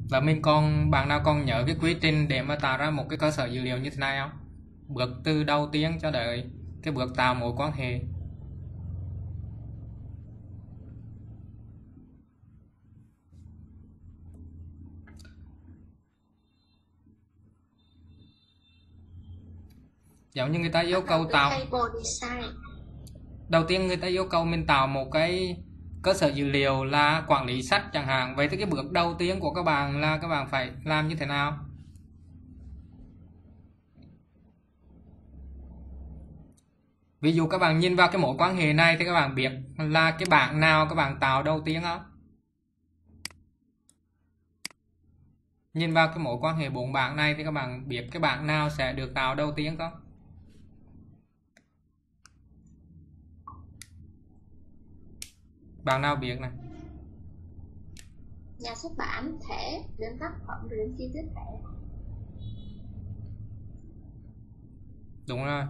Và bạn nào còn nhớ cái quy trình để mà tạo ra một cái cơ sở dữ liệu như thế này không? Bước từ đầu tiên cho đợi cái bước tạo mối quan hệ. Giống như người ta yêu cầu tạo, đầu tiên người ta yêu cầu mình tạo một cái cơ sở dữ liệu là quản lý sách chẳng hạn. Vậy thì cái bước đầu tiên của các bạn là các bạn phải làm như thế nào? Ví dụ các bạn nhìn vào cái mối quan hệ này thì các bạn biết là cái bảng nào các bạn tạo đầu tiên không? Nhìn vào cái mối quan hệ 4 bảng này thì các bạn biết cái bảng nào sẽ được tạo đầu tiên không? Bạn nào biết này? Nhà xuất bản, thẻ, đến tác phẩm, đến chi tiết thẻ. Đúng rồi.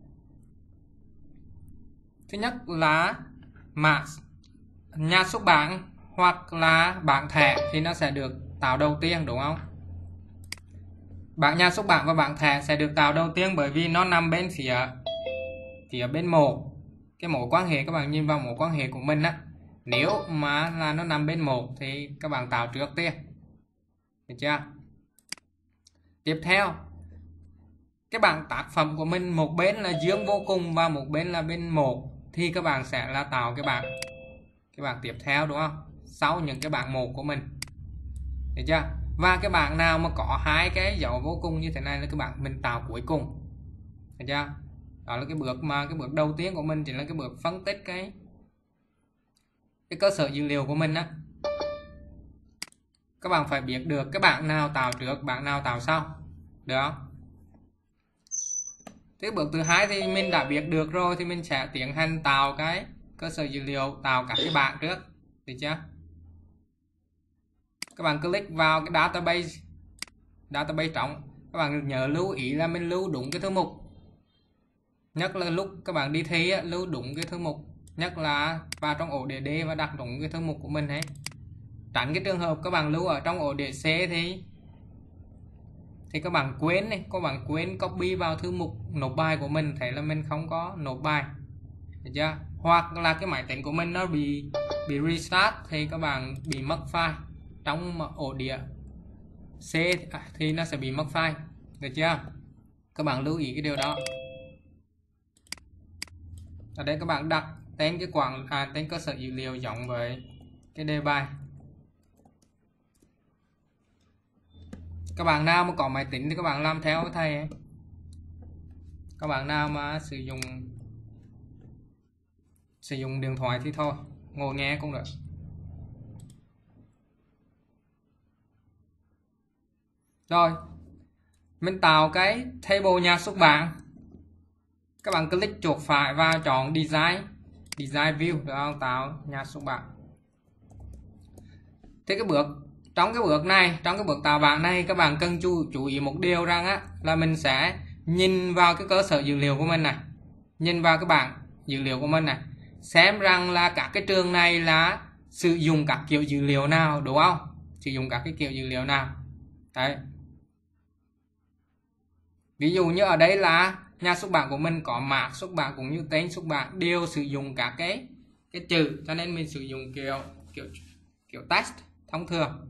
Thứ nhất là mã nhà xuất bản hoặc là bảng thẻ thì nó sẽ được tạo đầu tiên, đúng không? Bảng nhà xuất bản và bảng thẻ sẽ được tạo đầu tiên bởi vì nó nằm bên phía bên một. Cái mối quan hệ, các bạn nhìn vào mối quan hệ của mình á, nếu mà là nó nằm bên một thì các bạn tạo trước tiên, được chưa? Tiếp theo, cái bảng tác phẩm của mình một bên là dương vô cùng và một bên là bên một thì các bạn sẽ là tạo cái bảng tiếp theo, đúng không? Sau những cái bảng một của mình, được chưa? Và cái bảng nào mà có hai cái dấu vô cùng như thế này là cái bảng mình tạo cuối cùng, được chưa? Đó là cái bước đầu tiên của mình, chính là cái bước phân tích cái cơ sở dữ liệu của mình á. Các bạn phải biết được cái bảng nào tạo trước, bảng nào tạo sau, được không? Cái bước thứ hai thì mình đã biết được rồi thì mình sẽ tiến hành tạo cái cơ sở dữ liệu, tạo các cái bảng trước, được chưa? Các bạn click vào cái database trống. Các bạn nhớ lưu ý là mình lưu đúng cái thư mục. Nhất là lúc các bạn đi thi lưu đúng cái thư mục, nhất là vào trong ổ DD và đặt đúng cái thư mục của mình ấy. Tránh cái trường hợp các bạn lưu ở trong ổ đĩa C thì các bạn quên này, các bạn quên copy vào thư mục nộp bài của mình, thế là mình không có nộp bài, được chưa? Hoặc là cái máy tính của mình nó bị restart thì các bạn bị mất file trong ổ đĩa C thì nó sẽ bị mất file, được chưa? Các bạn lưu ý cái điều đó. Ở đây các bạn đặt tên tên cơ sở dữ liệu giống với cái đề bài. Các bạn nào mà có máy tính thì các bạn làm theo thầy ấy. Các bạn nào mà sử dụng điện thoại thì thôi, ngồi nghe cũng được. Rồi, mình tạo cái table nhà xuất bản. Các bạn click chuột phải và chọn design view để tạo nhà xuất bản. Thế trong cái bước tạo bảng này các bạn cần chú ý một điều rằng á, là mình sẽ nhìn vào cái cơ sở dữ liệu của mình này, nhìn vào cái bảng dữ liệu của mình này, xem rằng là các cái trường này là sử dụng các kiểu dữ liệu nào, đúng không? Sử dụng các cái kiểu dữ liệu nào. Đấy. Ví dụ như ở đây là nhà xuất bản của mình có mã xuất bản cũng như tên xuất bản đều sử dụng các cái chữ, cho nên mình sử dụng kiểu text thông thường.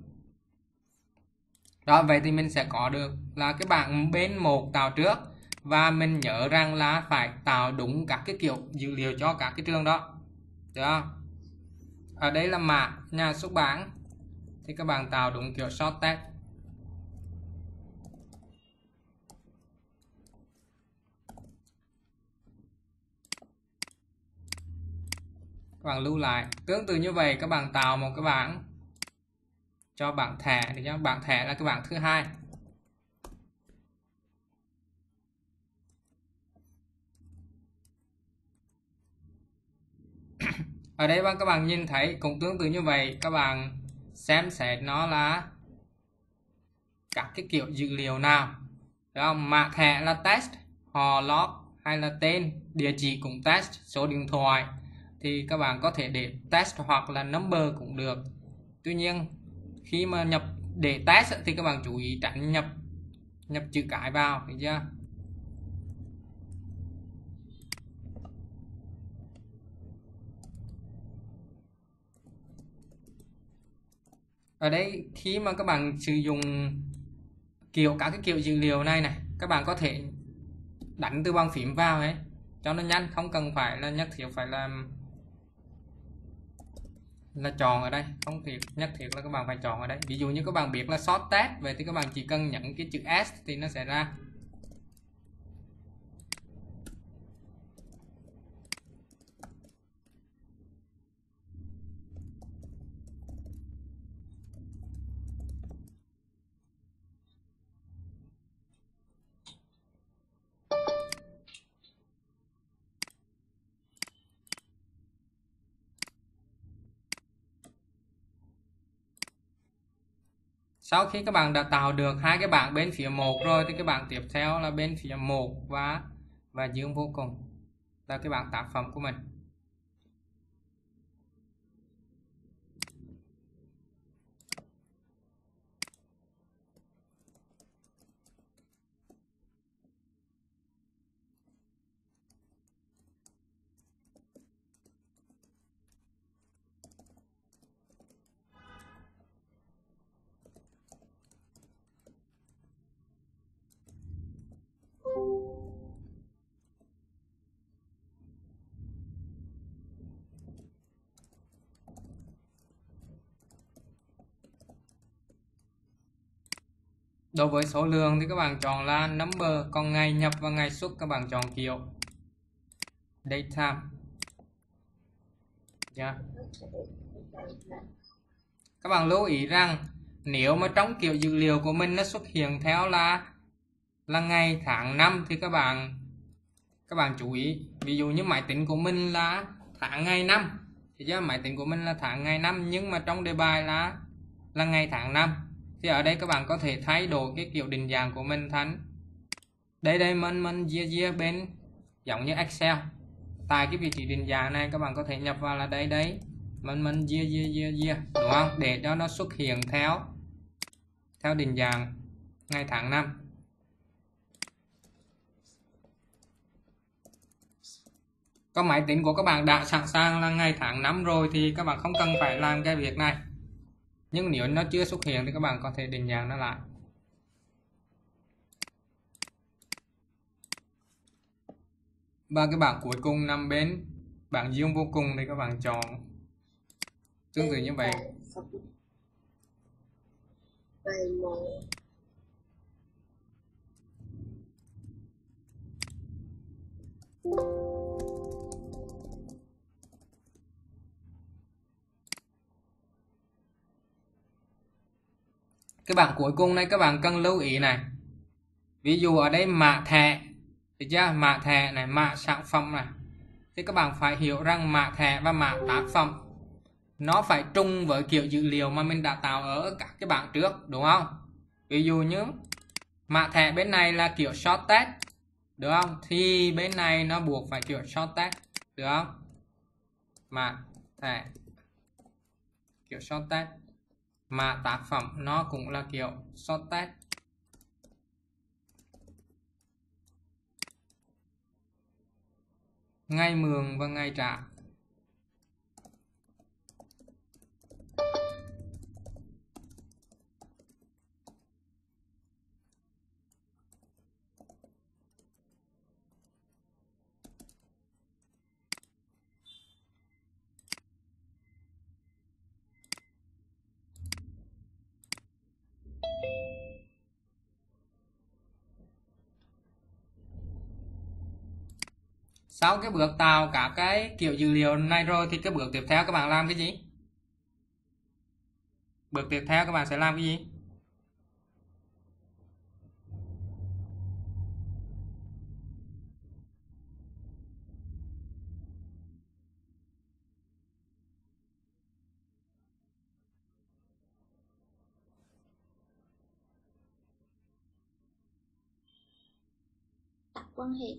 Đó, vậy thì mình sẽ có được là cái bảng bên một tạo trước, và mình nhớ rằng là phải tạo đúng các cái kiểu dữ liệu cho các cái trường đó, được không? Ở đây là mã nhà xuất bản thì các bạn tạo đúng kiểu short text. Các bạn lưu lại. Tương tự như vậy các bạn tạo một cái bảng cho bảng thẻ, thì nhá, bảng thẻ là cái bảng thứ hai. Ở đây các bạn nhìn thấy cũng tương tự như vậy, các bạn xem xét nó là các cái kiểu dữ liệu nào. Đúng không? Mã thẻ là text, họ log hay là tên, địa chỉ cũng text, số điện thoại thì các bạn có thể để text hoặc là number cũng được. Tuy nhiên khi mà nhập để test thì các bạn chú ý tránh nhập chữ cái vào, được chưa? Ở đây khi mà các bạn sử dụng các cái kiểu dữ liệu này các bạn có thể đánh từ bàn phím vào ấy cho nó nhanh, không cần phải là nhất thiết phải là chọn ở đây, không nhất thiết là các bạn phải chọn ở đây. Ví dụ như các bạn biết là short test, vậy thì các bạn chỉ cần nhấn cái chữ S thì nó sẽ ra. Sau khi các bạn đã tạo được hai cái bảng bên phía một rồi thì cái bảng tiếp theo là bên phía một và dương vô cùng là cái bảng tác phẩm của mình. Đối với số lượng thì các bạn chọn là number, còn ngày nhập và ngày xuất các bạn chọn kiểu data. Yeah. Các bạn lưu ý rằng nếu mà trong kiểu dữ liệu của mình nó xuất hiện theo là ngày tháng năm thì các bạn chú ý. Ví dụ như máy tính của mình là tháng ngày năm thì máy tính của mình là tháng ngày năm, nhưng mà trong đề bài là ngày tháng năm thì ở đây các bạn có thể thay đổi cái kiểu định dạng của mình thành đây mình year bên giống như Excel. Tại cái vị trí định dạng này các bạn có thể nhập vào là đây mình year đúng không, để cho nó xuất hiện theo định dạng ngày tháng năm. Có máy tính của các bạn đã sẵn sàng là ngày tháng năm rồi thì các bạn không cần phải làm cái việc này, nhưng nếu nó chưa xuất hiện thì các bạn có thể định dạng nó lại. Và cái bảng cuối cùng nằm bên bảng dương vô cùng thì các bạn chọn tương tự như vậy. Cái bảng cuối cùng này các bạn cần lưu ý này. Ví dụ ở đây mã thẻ, được chưa? Mã thẻ này, mã sản phẩm này. Thì các bạn phải hiểu rằng mã thẻ và mã tác phẩm nó phải trùng với kiểu dữ liệu mà mình đã tạo ở các cái bảng trước, đúng không? Ví dụ như mã thẻ bên này là kiểu short test, được không? Thì bên này nó buộc phải kiểu short test, được không? Mã thẻ kiểu short test, mã tác phẩm nó cũng là kiểu short test. Ngày mượn và ngày trả. Sau cái bước tạo cả cái kiểu dữ liệu này rồi thì cái bước tiếp theo các bạn làm cái gì? Bước tiếp theo các bạn sẽ làm cái gì? Đặt quan hệ.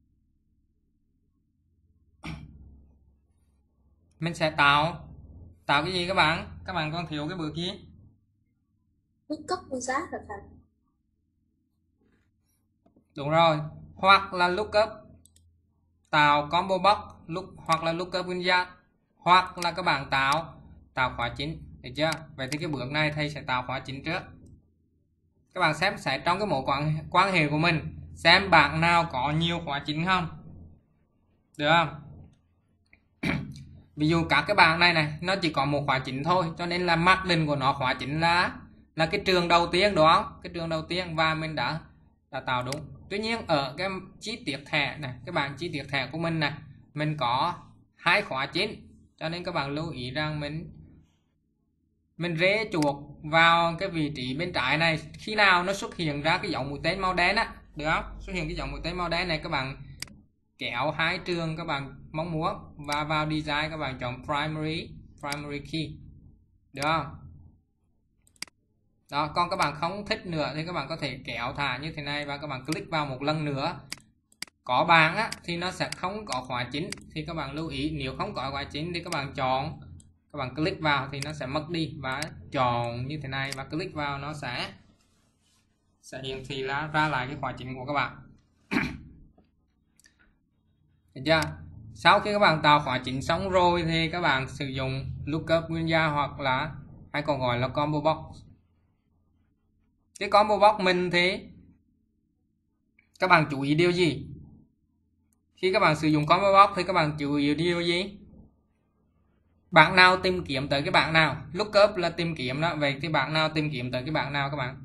Mình sẽ tạo Tạo cái gì các bạn? Các bạn còn thiếu cái bước gì? lookup với giá là phải. Đúng rồi. Hoặc là lookup tạo combo box, hoặc là lookup wizard, hoặc là các bạn tạo khóa chính, được chưa? Vậy thì cái bước này thầy sẽ tạo khóa chính trước. Các bạn xem sẽ trong cái mối quan hệ của mình, xem bạn nào có nhiều khóa chính không, được không? Ví dụ các cái bạn này nó chỉ có một khóa chính thôi, cho nên là mặc định của nó khóa chính là cái trường đầu tiên, đúng không? Cái trường đầu tiên, và mình đã tạo đúng. Tuy nhiên ở cái chi tiết thẻ này, các bạn chi tiết thẻ của mình này, mình có 2 khóa chính, cho nên các bạn lưu ý rằng mình rê chuột vào cái vị trí bên trái này, khi nào nó xuất hiện ra cái dòng mũi tên màu đen á, được không? Xuất hiện cái dòng mũi tên màu đen này, các bạn kéo 2 trường các bạn mong muốn và vào design các bạn chọn primary key, được không? Đó, còn các bạn không thích nữa thì các bạn có thể kéo thả như thế này và các bạn click vào một lần nữa. Có bảng á thì nó sẽ không có khóa chính, thì các bạn lưu ý nếu không có khóa chính thì các bạn chọn, các bạn click vào thì nó sẽ mất đi, và chọn như thế này và click vào nó sẽ hiển thị ra lại cái khóa chính của các bạn. Được chưa? Sau khi các bạn tạo khóa chính xong rồi thì các bạn sử dụng lookup wizard, hoặc là hay còn gọi là combo box. Cái combo box mình thì các bạn chú ý điều gì? Khi các bạn sử dụng combo box thì các bạn chú ý điều gì? Bạn nào tìm kiếm tới cái bạn nào? Lookup là tìm kiếm đó, vậy thì bạn nào tìm kiếm tới cái bạn nào các bạn?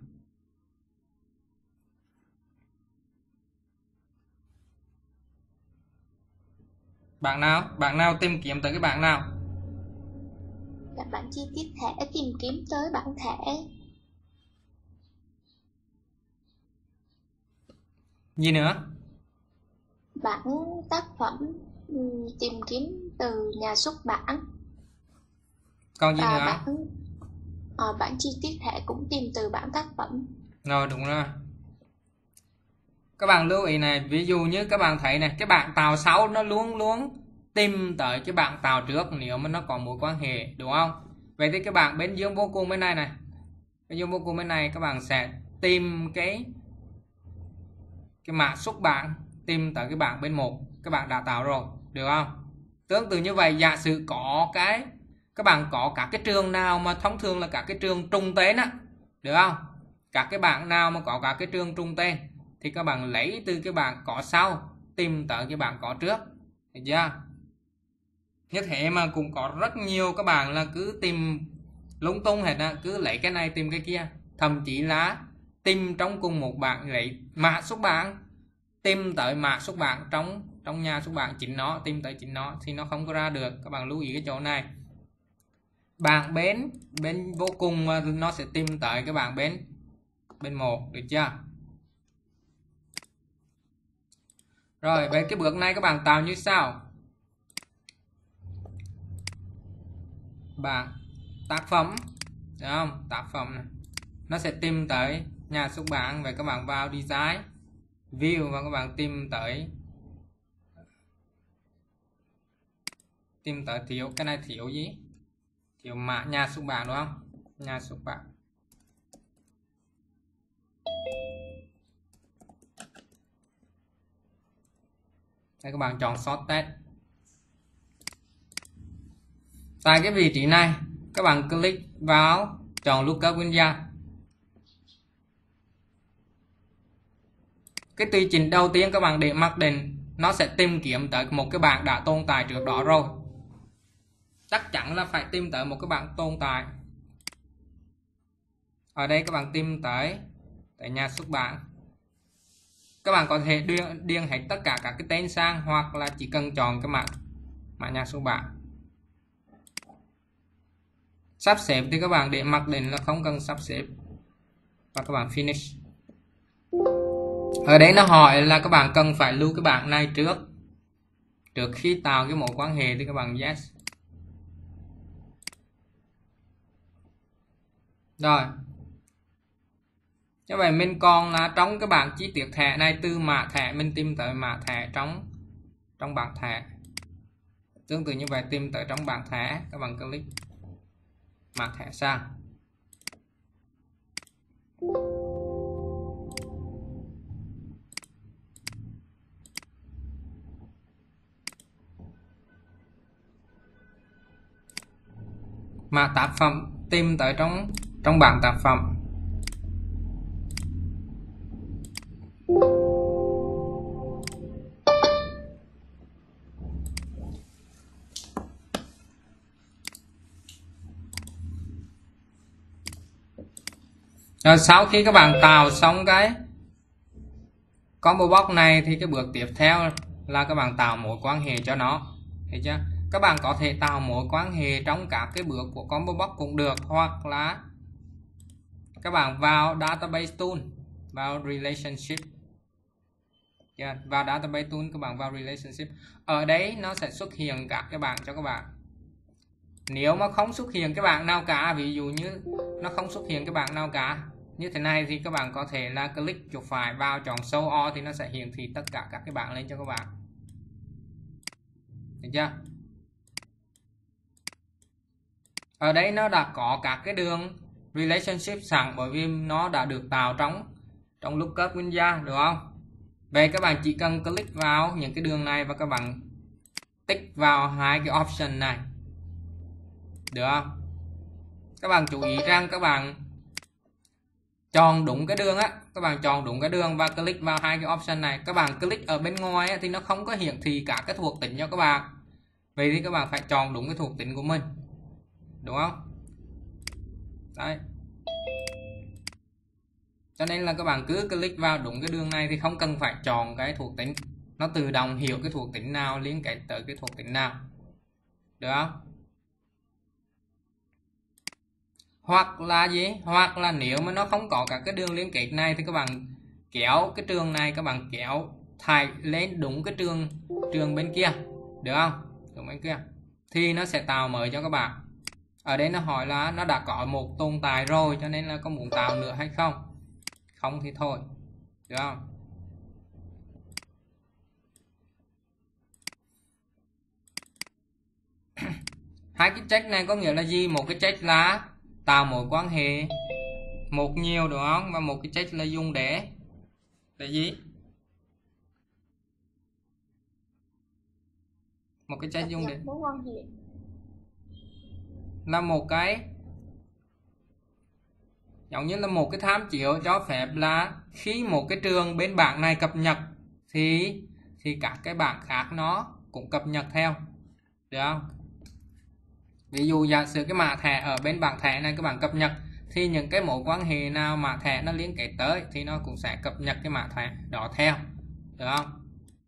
Bạn nào tìm kiếm tới cái bạn nào? Các bạn chi tiết thẻ tìm kiếm tới bảng thẻ. Gì nữa? Bảng tác phẩm tìm kiếm từ nhà xuất bản. Còn gì và nữa? Bảng chi tiết thẻ cũng tìm từ bảng tác phẩm. Rồi, đúng rồi. Các bạn lưu ý này, ví dụ như các bạn thấy này, cái bạn tạo sau nó luôn tìm tới cái bạn tạo trước nếu mà nó có mối quan hệ, đúng không? Vậy thì cái bạn bên dương vô cùng bên này này, bên dương vô cùng bên này các bạn sẽ tìm cái mã xuất bản, tìm tới cái bạn bên một các bạn đã tạo rồi, được không? Tương tự như vậy, giả sử có các bạn có các cái trường nào mà thông thường là các cái trường trùng tên á, được không? Các cái bạn nào mà có các cái trường trùng tên thì các bạn lấy từ cái bạn có sau tìm tới cái bạn có trước, được chưa? Như thế mà cũng có rất nhiều các bạn là cứ tìm lung tung hết á, cứ lấy cái này tìm cái kia, thậm chí là tìm trong cùng một bạn, lấy mã xuất bản tìm tới mã xuất bản trong nhà xuất bản chính nó, tìm tới chính nó thì nó không có ra được. Các bạn lưu ý cái chỗ này. Bạn bên vô cùng mà nó sẽ tìm tới cái bạn bên một, được chưa? Rồi, về cái bước này các bạn tạo như sau. Bạn tác phẩm, được không? Tác phẩm này nó sẽ tìm tới nhà xuất bản. Vậy các bạn vào design view và các bạn tìm tới thiếu cái này, thiếu gì? Thiếu mã nhà xuất bản, đúng không? Nhà xuất bản. Đây, các bạn chọn sorted. Tại cái vị trí này các bạn click vào chọn lookup wizard. Cái tùy chỉnh đầu tiên các bạn để mặc định nó sẽ tìm kiếm tới một cái bảng đã tồn tại trước đó rồi. Chắc chắn là phải tìm tới một cái bảng tồn tại. Ở đây các bạn tìm tới nhà xuất bản. Các bạn có thể điền hết tất cả các cái tên sang, hoặc là chỉ cần chọn cái mã nhà xuất bản. Sắp xếp thì các bạn để mặc định là không cần sắp xếp và các bạn finish. Ở đây nó hỏi là các bạn cần phải lưu cái bảng này trước khi tạo cái mối quan hệ thì các bạn yes. Rồi, như vậy mình còn là trong cái bảng chi tiết thẻ này, từ mã thẻ mình tìm tới mã thẻ trong bảng thẻ. Tương tự như vậy tìm tới trong bảng thẻ, các bạn click mã thẻ sang. Mã tác phẩm tìm tới trong bảng tác phẩm. Rồi sau khi các bạn tạo xong cái combo box này thì cái bước tiếp theo là các bạn tạo mối quan hệ cho nó. Thấy chưa? Các bạn có thể tạo mối quan hệ trong các cái bước của combo box cũng được, hoặc là các bạn vào database tool, vào relationship. Vào database tool các bạn vào relationship. Ở đấy nó sẽ xuất hiện các cái bảng cho các bạn. Nếu mà không xuất hiện cái bảng nào cả, ví dụ như nó không xuất hiện cái bảng nào cả như thế này, thì các bạn có thể là click chuột phải vào chọn show all thì nó sẽ hiển thị tất cả các cái bảng lên cho các bạn. Được chưa? Ở đây nó đã có các cái đường relationship sẵn, bởi vì nó đã được tạo trong lookup Winja, được không? Vậy các bạn chỉ cần click vào những cái đường này và các bạn tích vào hai cái option này, được không? Các bạn chú ý rằng các bạn chọn đúng cái đường á, các bạn chọn đúng cái đường và click vào hai cái option này. Các bạn click ở bên ngoài á, thì nó không có hiển thị cả cái thuộc tính cho các bạn. Vậy thì các bạn phải chọn đúng cái thuộc tính của mình, đúng không? Đấy. Cho nên là các bạn cứ click vào đúng cái đường này thì không cần phải chọn cái thuộc tính, nó tự động hiểu cái thuộc tính nào liên kết tới cái thuộc tính nào, được không? Hoặc là gì? Hoặc là nếu mà nó không có các cái đường liên kết này thì các bạn kéo cái trường này, các bạn kéo thải lên đúng cái trường bên kia, được không? Đúng bên kia thì nó sẽ tạo mới cho các bạn. Ở đây nó hỏi là nó đã có một tồn tại rồi, cho nên là có muốn tạo nữa hay không? Không thì thôi, được không? Hai cái check này có nghĩa là gì? Một cái check là tạo mối quan hệ một nhiều, đúng không? Và một cái check là dùng để gì? Một cái check dùng để mối quan hệ là một cái giống như là một cái tham chiếu cho phép là khi một cái trường bên bảng này cập nhật thì các cái bảng khác nó cũng cập nhật theo, được không? Ví dụ giả sử cái mã thẻ ở bên bảng thẻ này các bạn cập nhật thì những cái mối quan hệ nào mã thẻ nó liên kết tới thì nó cũng sẽ cập nhật cái mã thẻ đó theo, được không?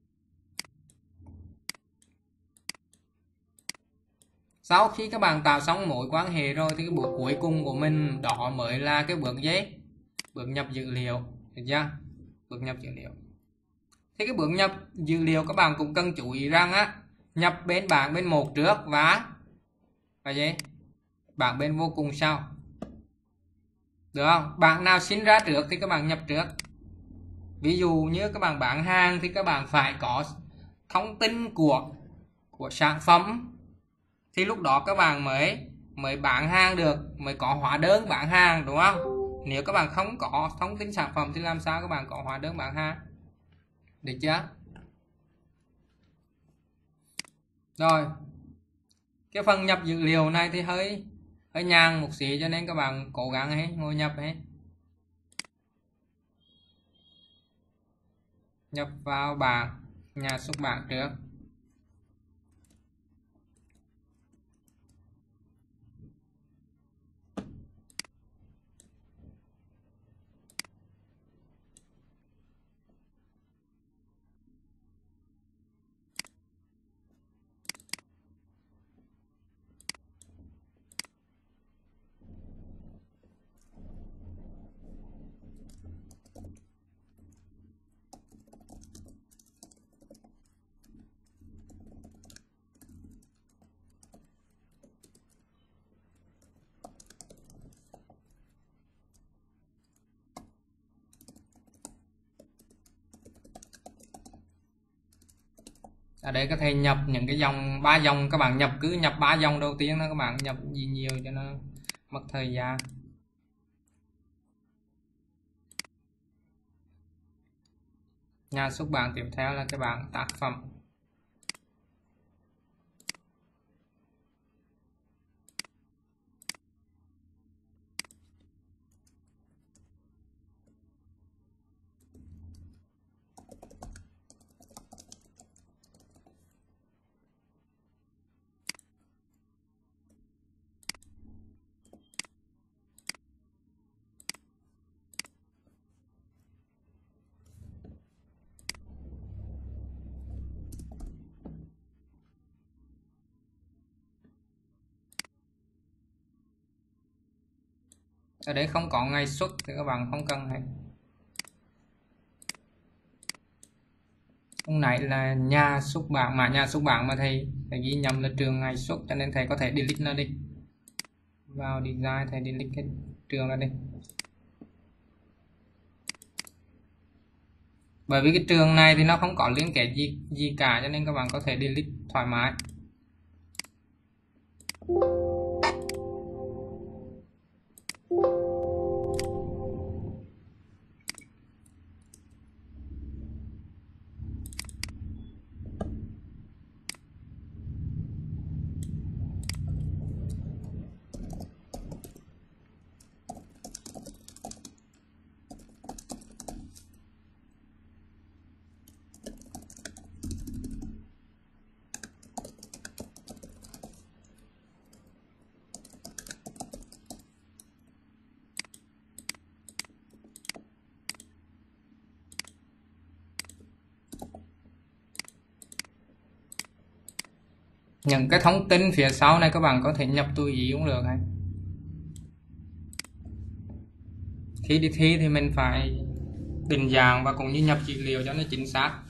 Sau khi các bạn tạo xong mối quan hệ rồi thì cái bước cuối cùng của mình đó mới là cái bước gì? Bước nhập dữ liệu, được chưa? Bước nhập dữ liệu. Thì cái bước nhập dữ liệu các bạn cũng cần chú ý rằng á, nhập bên bảng bên một trước và gì? Bảng bên vô cùng sau. Được không? Bảng nào sinh ra trước thì các bạn nhập trước. Ví dụ như các bạn bán hàng thì các bạn phải có thông tin của sản phẩm thì lúc đó các bạn mới bán hàng được, mới có hóa đơn bán hàng, đúng không? Nếu các bạn không có thông tin sản phẩm thì làm sao các bạn có hóa đơn bán hàng? Được chưa? Rồi. Cái phần nhập dữ liệu này thì hơi nhàn một xí, cho nên các bạn cố gắng ấy, ngồi nhập ấy. Nhập vào bảng nhà xuất bản trước. Ở đây có thể nhập những cái dòng 3 dòng, các bạn cứ nhập 3 dòng đầu tiên đó, các bạn nhập gì nhiều cho nó mất thời gian. Nhà xuất bản tiếp theo là cái bảng tác phẩm. Ở đây không có ngày xuất thì các bạn không cần hay. Hôm nay là nhà xuất bản, mà nhà xuất bản mà thầy ghi nhầm là trường ngày xuất, cho nên thầy có thể delete nó đi. Vào design thầy delete cái trường ra đi. Bởi vì cái trường này thì nó không có liên kết gì cả, cho nên các bạn có thể delete thoải mái. Những cái thông tin phía sau này các bạn có thể nhập tùy ý cũng được hay. Khi đi thi thì mình phải định dạng và cũng như nhập dữ liệu cho nó chính xác.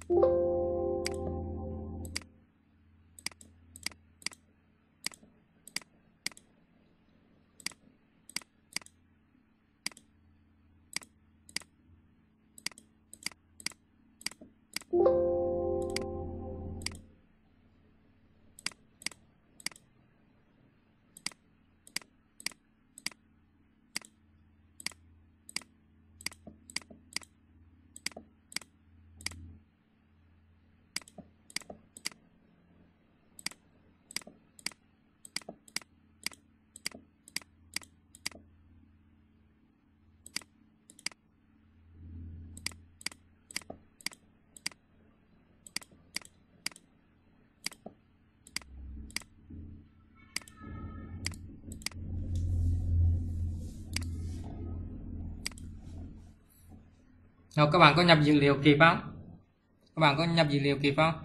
Rồi các bạn có nhập dữ liệu kịp không? Các bạn có nhập dữ liệu kịp không?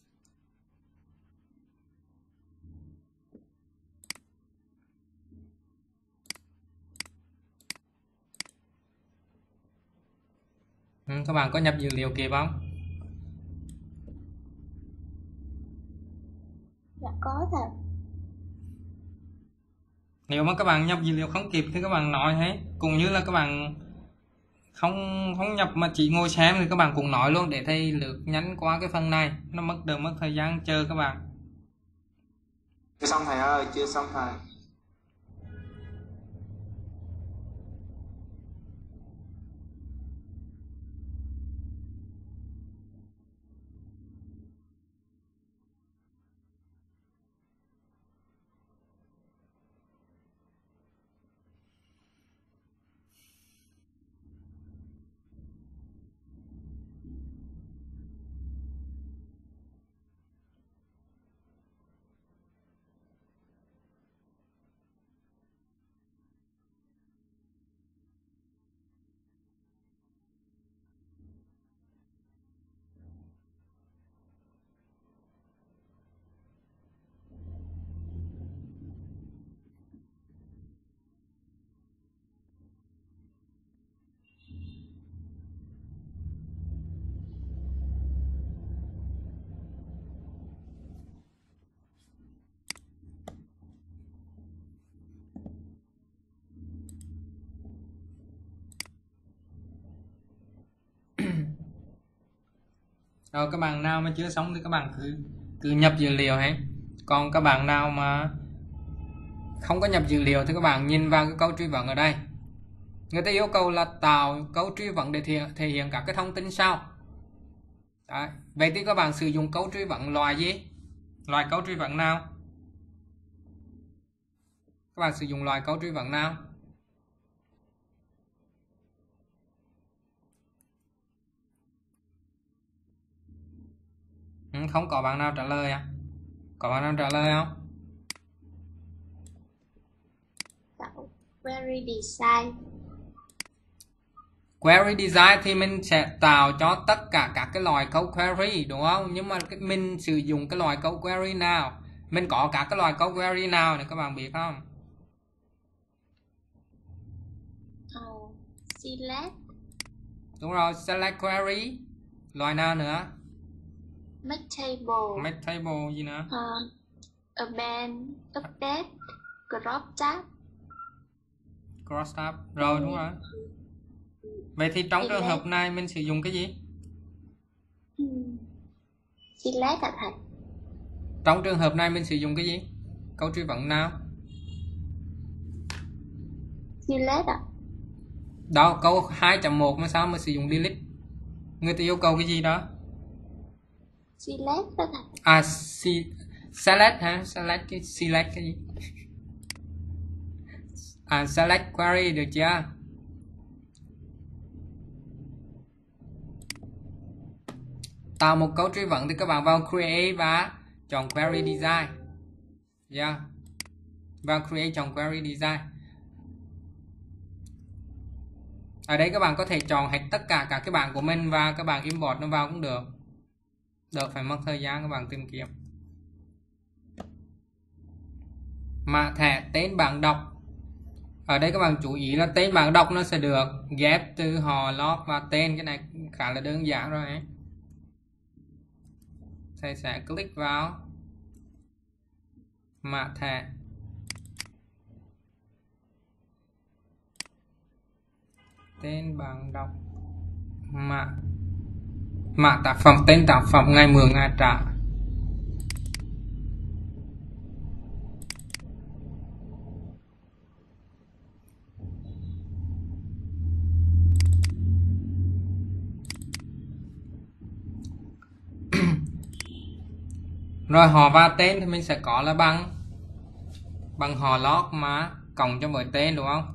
Các bạn có nhập dữ liệu kịp không? Dạ có thầy. Nếu mà các bạn nhập dữ liệu không kịp thì các bạn nói hết, cũng như là các bạn không nhập mà chỉ ngồi xem thì các bạn cũng nói luôn để thầy lướt nhắn qua cái phần này, nó mất thời gian chờ các bạn. Chưa xong thầy ơi, chưa xong thầy. Rồi các bạn nào mà chưa xong thì các bạn cứ nhập dữ liệu hết. Còn các bạn nào mà không có nhập dữ liệu thì các bạn nhìn vào cái câu truy vấn ở đây. Người ta yêu cầu là tạo câu truy vấn để thể hiện các cái thông tin sau. Đấy. Vậy thì các bạn sử dụng câu truy vấn loại gì? Loại câu truy vấn nào? Các bạn sử dụng loại câu truy vấn nào? Không có bạn nào trả lời à? Có bạn nào trả lời không? Tạo query design. Query design thì mình sẽ tạo cho tất cả các cái loại câu query đúng không? Nhưng mà mình sử dụng cái loại câu query nào? Mình có các cái loại câu query nào này các bạn biết không? Select. Đúng rồi, select query. Loại nào nữa? Make table. Make table gì nữa? Append, update, crop tab. Cross tab. Rồi đúng rồi. Vậy thì trong trường hợp này mình sử dụng cái gì? Select hả thầy? Trong trường hợp này mình sử dụng cái gì? Câu truy vấn nào? Select ạ. Đó, câu 2.1 mà sao mà sử dụng delete? Người ta yêu cầu cái gì đó? Select đó thầy. À, select hả? Select cái gì? À, select query được chưa? Tạo một câu truy vấn thì các bạn vào create và chọn query design. Yeah. Vào create chọn query design. Ở đây các bạn có thể chọn hết tất cả các cái bảng của mình và các bạn import nó vào cũng được. Đỡ phải mất thời gian các bạn tìm kiếm. Mã thẻ, tên bảng đọc. Ở đây các bạn chú ý là tên bảng đọc nó sẽ được ghép từ họ, log và tên. Cái này khá là đơn giản rồi ấy. thầy sẽ click vào mã thẻ. Tên bạn đọc, mã tác phẩm, tên tác phẩm, ngày mượn, ngày trả. Rồi họ và tên thì mình sẽ có là bằng họ log mà cộng cho với tên, đúng không?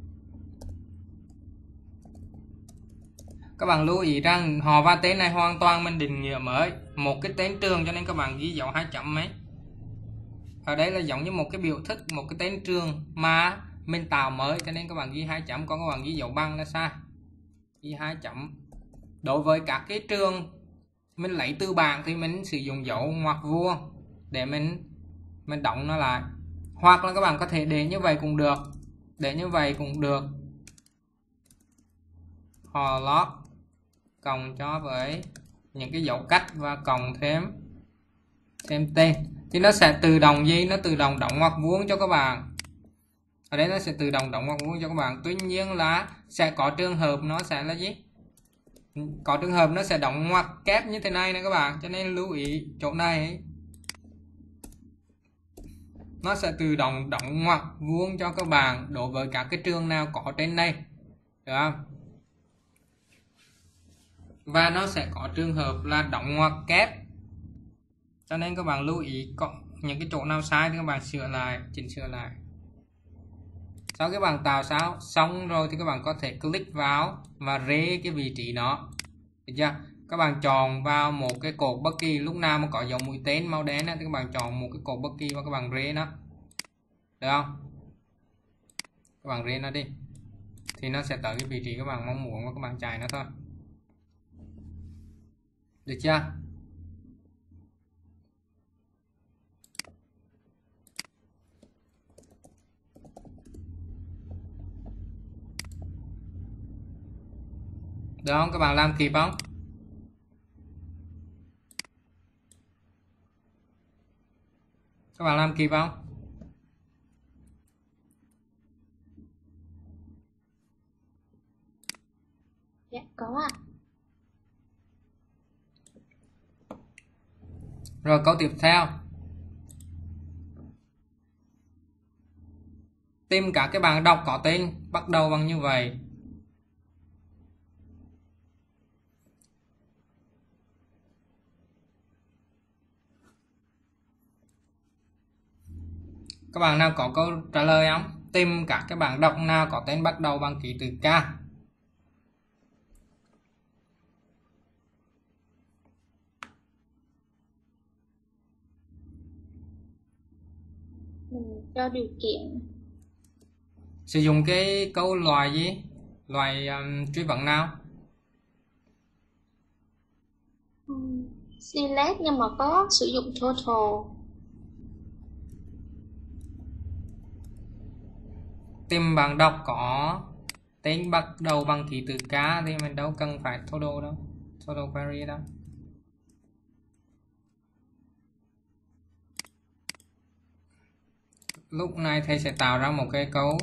Các bạn lưu ý rằng họ và tên này hoàn toàn mình định nghĩa mới, một cái tên trường, cho nên các bạn ghi dấu 2 chấm ấy. Ở đây là giống như một cái biểu thức, một cái tên trường mà mình tạo mới, cho nên các bạn ghi 2 chấm, còn các bạn ghi dấu bằng là sai. Ghi 2 chấm. Đối với các cái trường mình lấy từ bảng thì mình sử dụng dấu ngoặc vuông để mình đóng nó lại, hoặc là các bạn có thể để như vậy cũng được, để như vậy cũng được. Họ log cộng cho với những cái dấu cách và cộng thêm tên thì nó sẽ tự động gì, nó tự động đóng ngoặc vuông cho các bạn. Ở đây nó sẽ tự động đóng ngoặc vuông cho các bạn. Tuy nhiên là sẽ có trường hợp nó sẽ là gì, có trường hợp nó sẽ đóng ngoặc kép như thế này nè các bạn, cho nên lưu ý chỗ này ấy. Nó sẽ tự động đóng ngoặc vuông cho các bạn đối với các cái trường nào có trên đây, được không? Và nó sẽ có trường hợp là đóng ngoặc kép, cho nên các bạn lưu ý có những cái chỗ nào sai thì các bạn sửa lại, chỉnh sửa lại. Sau khi bạn tạo xong rồi thì các bạn có thể click vào và rê cái vị trí đó, được chưa? Các bạn chọn vào một cái cột bất kỳ, lúc nào mà có dấu mũi tên màu đen thì các bạn chọn một cái cột bất kỳ và các bạn rê nó, được không? Các bạn rê nó đi thì nó sẽ tới cái vị trí các bạn mong muốn và các bạn chạy nó thôi, được chưa? Được không? Các bạn làm kịp không? Các bạn làm kịp không? Dạ có ạ. Rồi câu tiếp theo, tìm các cái bạn đọc có tên bắt đầu bằng như vậy. Các bạn nào có câu trả lời không? Tìm các cái bạn đọc nào có tên bắt đầu bằng ký tự K. Mình cho điều kiện. Sử dụng cái câu loại gì? Loại truy vấn nào? Select nhưng mà có sử dụng total. Tìm bạn đọc có tên bắt đầu bằng ký tự K thì mình đâu cần phải total đâu, total query đâu. Lúc này thầy sẽ tạo ra một cái câu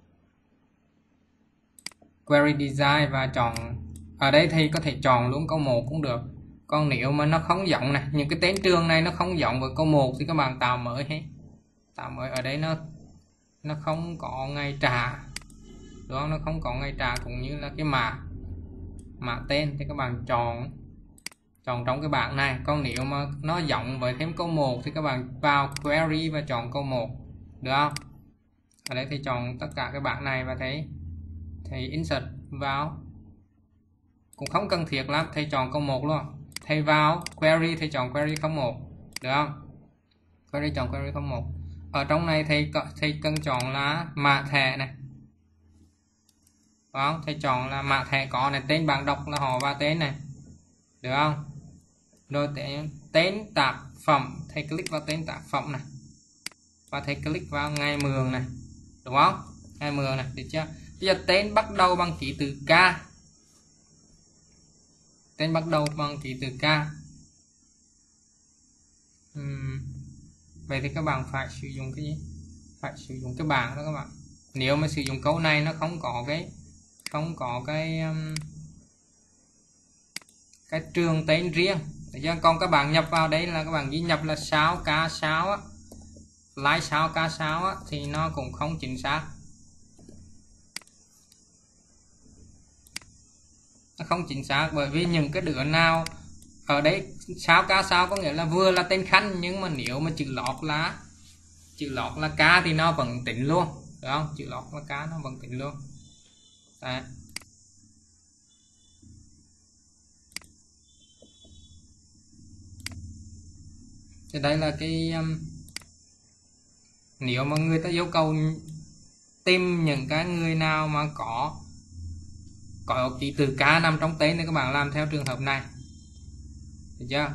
query design và chọn, ở đây thầy có thể chọn luôn câu 1 cũng được. Còn nếu mà nó không giống này, những cái tên trường này nó không giống với câu 1 thì các bạn tạo mới hết. Tạo mới ở đây nó không có ngày trả, đúng không? Nó không có ngày trả cũng như là cái mã tên thì các bạn chọn trong cái bảng này. Còn nếu mà nó giống với thêm câu 1 thì các bạn vào query và chọn câu 1, được không? Ở đây thì chọn tất cả cái bảng này và thấy insert vào, cũng không cần thiết lắm, thầy chọn câu 1 luôn. Thầy vào query, thầy chọn query 01, được không? Query chọn query 01. Ở trong này thầy cần chọn là mã thẻ này, đúng không? Thầy chọn là mã thẻ có này, tên bạn đọc là họ và tên này, được không? Rồi tên tác phẩm, thầy click vào tên tác phẩm này và thầy click vào ngày mượn này, đúng không? Ngày mượn này, được chưa? Bây giờ tên bắt đầu bằng ký tự K. Tên bắt đầu bằng ký tự K. Vậy thì các bạn phải sử dụng cái gì? Phải sử dụng cái bảng đó các bạn. Nếu mà sử dụng câu này nó không có cái trường tên riêng. Còn các bạn nhập vào đấy là các bạn ghi nhập là 6K6 á, like 6K6 á, thì nó cũng không chính xác. Nó không chính xác bởi vì những cái đứa nào ở đấy 6K6 có nghĩa là vừa là tên khanh, nhưng mà nếu mà chữ lót là K thì nó vẫn tính luôn, được không? Chữ lót là K nó vẫn tính luôn. Đấy. Thì đây là cái nếu mà người ta yêu cầu tìm những cái người nào mà có ký từ K nằm trong tên thì các bạn làm theo trường hợp này, được chưa?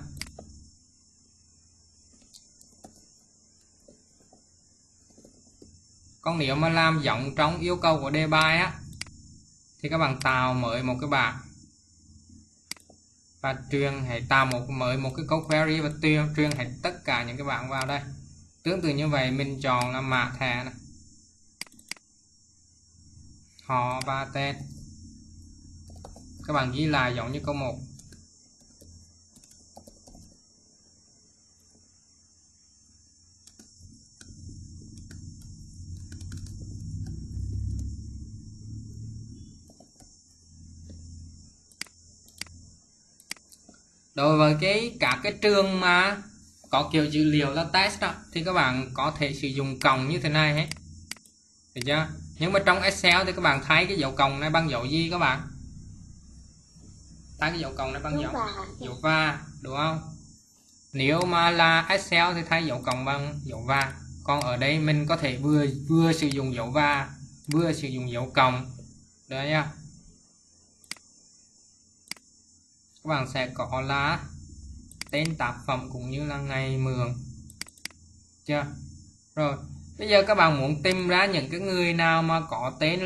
Còn nếu mà làm giống trong yêu cầu của đề bài á thì các bạn tạo mới một cái bảng và truyền hãy tạo một cái câu query và truyền hãy tất cả những cái bảng vào đây. Tương tự như vậy mình chọn là mã thẻ này, họ và tên, các bạn ghi lại giống như câu 1. Đối với cả cái trường mà có kiểu dữ liệu là test đó, thì các bạn có thể sử dụng cộng như thế này hết, được chưa? Nhưng mà trong Excel thì các bạn thấy cái dấu cộng này bằng dấu gì các bạn? Thấy cái dấu cộng này bằng dấu và, đúng không? Nếu mà là Excel thì thấy dấu cộng bằng dấu và. Còn ở đây mình có thể vừa sử dụng dấu và vừa sử dụng dấu cộng, được nhá. Các bạn sẽ có là tên tác phẩm cũng như là ngày mượn, chưa? Rồi bây giờ các bạn muốn tìm ra những cái người nào mà có tên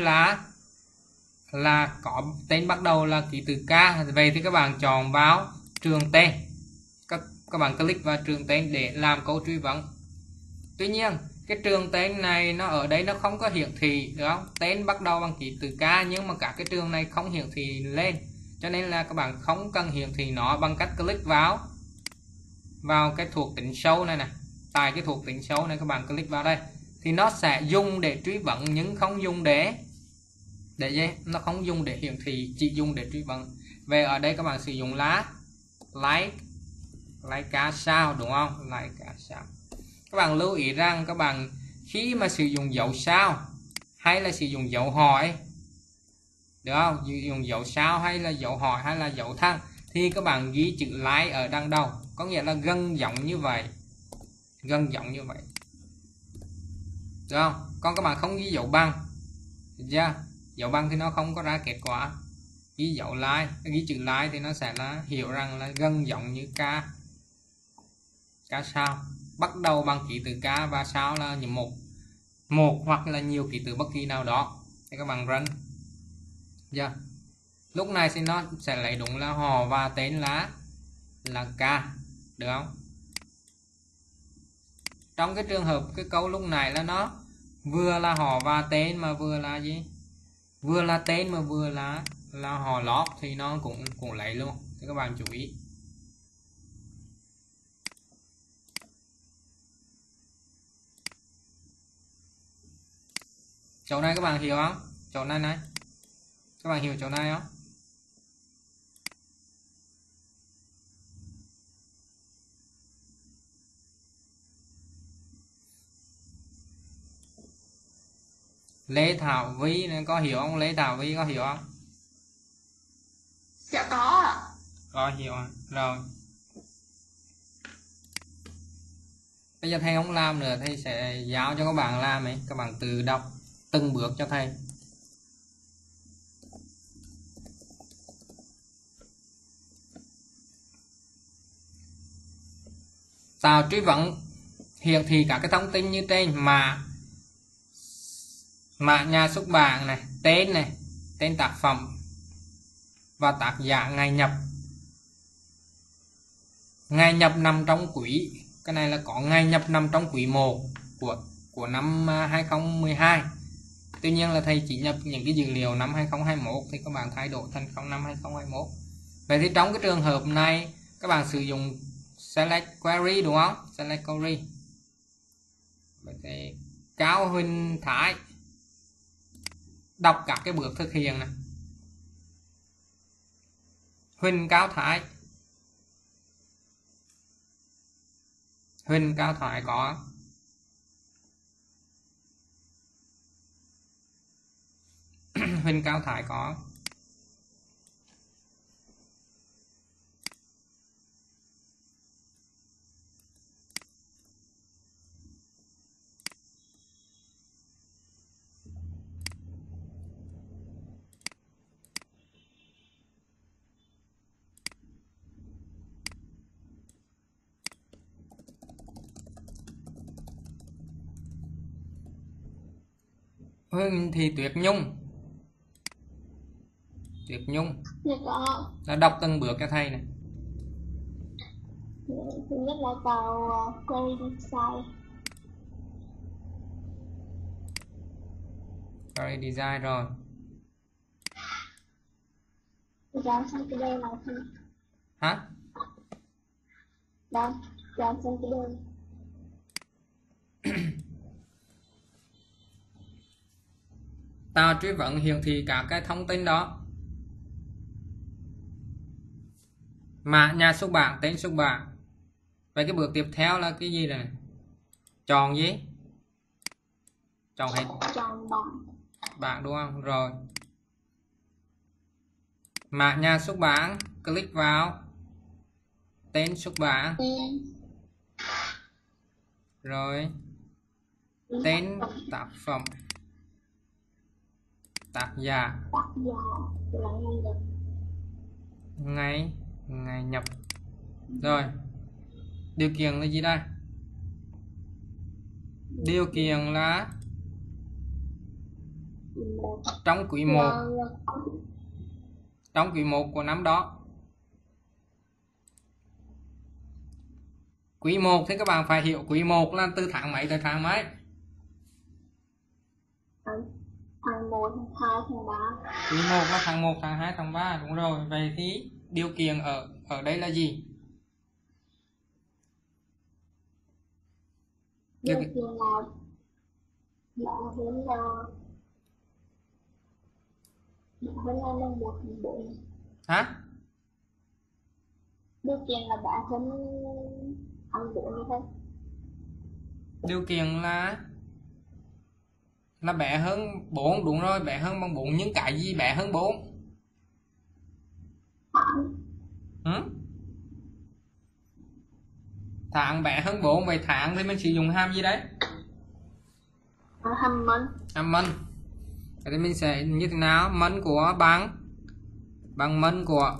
là có tên bắt đầu là ký từ K, vậy thì các bạn chọn vào trường tên, các bạn click vào trường tên để làm câu truy vấn. Tuy nhiên cái trường tên này nó ở đây nó không có hiển thị, được không? Tên bắt đầu bằng ký từ K nhưng mà cả cái trường này không hiển thị lên, cho nên là các bạn không cần hiển thị nó bằng cách click vào cái thuộc tính show này nè. Tại cái thuộc tính show này các bạn click vào đây thì nó sẽ dùng để truy vấn nhưng không dùng để nó không dùng để hiển thị, chỉ dùng để truy vấn. Về ở đây các bạn sử dụng lá like K sao, đúng không? Like K sao. Các bạn lưu ý rằng các bạn khi mà sử dụng dấu sao hay là sử dụng dấu hỏi, được không? Dùng dấu sao hay là dấu hỏi hay là dấu thăng thì các bạn ghi chữ like ở đằng đầu, có nghĩa là gần giống như vậy, được không? Còn các bạn không ghi dấu bằng, được chưa? Dấu bằng thì nó không có ra kết quả. Ghi dấu like, ghi chữ like thì nó sẽ là hiểu rằng là gần giống như K sao, bắt đầu bằng ký từ K và sao là những một hoặc là nhiều ký từ bất kỳ nào đó. Thì các bạn run, yeah. Lúc này thì nó sẽ lấy đúng là họ và tên là K, được không? Trong cái trường hợp cái câu lúc này là nó vừa là họ và tên mà vừa là gì? Vừa là tên mà vừa là họ lót thì nó cũng lấy luôn. Thì các bạn chú ý. Chỗ này các bạn hiểu không? Chỗ này này. Các bạn hiểu chỗ này không? Lê Thảo Vi này có hiểu không? Lê Thảo Vi có hiểu không? Dạ có ạ. Có hiểu à? Rồi. Bây giờ thầy không làm nữa, thầy sẽ giáo cho các bạn làm ấy. Các bạn tự đọc từng bước cho thầy. Tạo truy vấn hiển thị các cái thông tin như trên: mã nhà xuất bản này, tên tác phẩm và tác giả, ngày nhập nằm trong quý, cái này là có ngày nhập nằm trong quý 1 của năm 2012. Tuy nhiên là thầy chỉ nhập những cái dữ liệu năm 2021 thì các bạn thay đổi thành năm 2021. Vậy thì trong cái trường hợp này các bạn sử dụng select query đúng không? Select query. Vậy thì Cao Huỳnh Thái đọc các cái bước thực hiện này. Huỳnh Cao Thái. Huỳnh Cao Thái có. Huỳnh Cao Thái có. Huỳnh Thị Tuyết Nhung. Tuyết Nhung Dạ có. là đọc từng bước cho thầy này. Thứ nhất là vào query design. Query design rồi. Dán sang cái đây là gì? Hả? Dán sang cái đây. Tạo truy vấn hiển thị cả cái thông tin đó. Mã nhà xuất bản, tên xuất bản. Vậy cái bước tiếp theo là cái gì này? Chọn gì? Chọn hết. Chọn Bạn đúng không? Rồi. Mã nhà xuất bản, click vào tên xuất bản. Rồi. Tên tác phẩm. Tác giả. Ngày nhập. Rồi. Điều kiện là gì đây? Điều kiện là trong quý 1. Trong quý 1 của năm đó. Quý 1 thì các bạn phải hiểu quý 1 là từ tháng mấy tới tháng mấy? Tháng 1, tháng 2, tháng 3. Quý 1 là tháng 1, tháng 2, tháng 3. Đúng rồi. Vậy thì điều kiện ở đây là gì? Điều kiện là nhỏ hơn là 1/4. Hả? Điều kiện là bé hơn 4 như thế. Điều kiện là bé hơn 4. Đúng rồi, bé hơn bằng 4. Nhưng cái gì bé hơn 4? Tháng bé hơn 4. Vậy tháng thì mình sử dụng hàm gì đấy? Hàm mân. Hàm mân. Vậy thì mình sẽ như thế nào? Mân của bằng mân của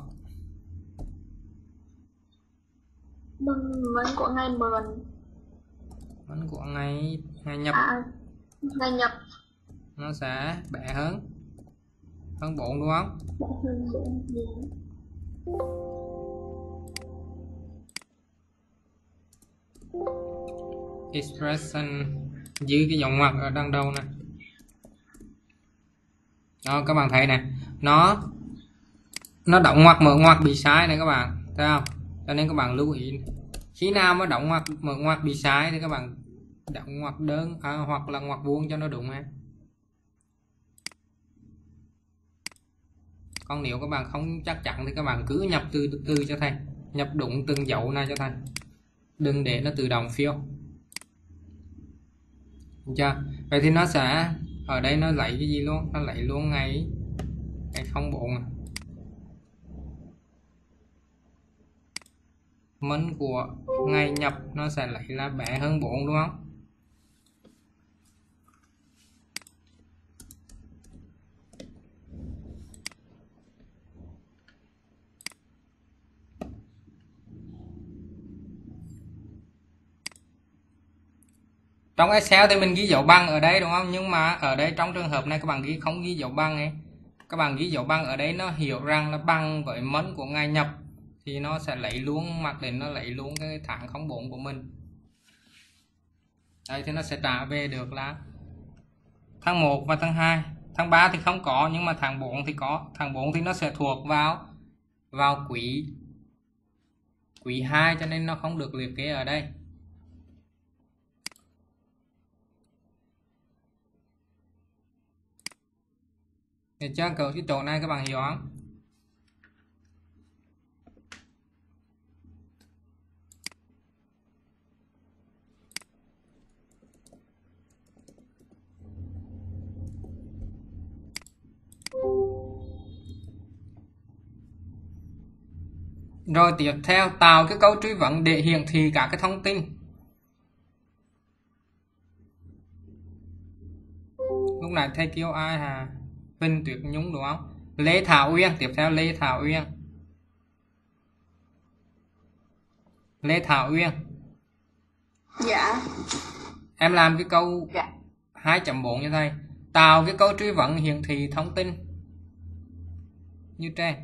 mân của ngày mượn. Mân của ngày nhập. Ngày nhập. Nó sẽ bé hơn 4 đúng không? Bé hơn 4 gì? Expression giữ cái dòng ngoặc ở đằng đầu này. Đó các bạn thấy này, nó đóng ngoặc mở ngoặc bị sai này các bạn thấy không? Cho nên các bạn lưu ý khi nào mà đóng ngoặc mở ngoặc bị sai thì các bạn đóng ngoặc đơn hoặc là ngoặc vuông cho nó đúng ha. Còn nếu các bạn không chắc chắn thì các bạn cứ nhập từ cho thầy, nhập đúng từng dấu này cho thầy, đừng để nó tự động phiêu. Được chưa? Vậy thì nó sẽ ở đây nó lấy cái gì luôn? Nó lấy luôn ngày 04 này. Mân của ngày nhập nó sẽ lấy là bé hơn 4 đúng không? Trong Excel thì mình ghi dấu bằng ở đây đúng không? Nhưng mà ở đây trong trường hợp này các bạn không ghi dấu bằng ấy. Các bạn ghi dấu bằng ở đây nó hiểu rằng là bằng với mân của ngày nhập thì nó sẽ lấy luôn, mặc định nó lấy luôn cái tháng 04 của mình. Đây thì nó sẽ trả về được là tháng 1 và tháng 2. Tháng 3 thì không có, nhưng mà tháng 4 thì có. Tháng 4 thì nó sẽ thuộc vào quý 2, cho nên nó không được liệt kê ở đây. Được chưa? Cái chỗ này các bạn hiểu không? Rồi tiếp theo, tạo cái câu truy vấn để hiển thị các cái thông tin. Lúc này thầy kêu ai hả? Vinh Tuyết Nhung đúng không? Lê Thảo Uyên, tiếp theo Lê Thảo Uyên. Lê Thảo Uyên. Dạ. Em làm cái câu 2.4 như thầy. Tạo cái câu truy vấn hiển thị thông tin như trên.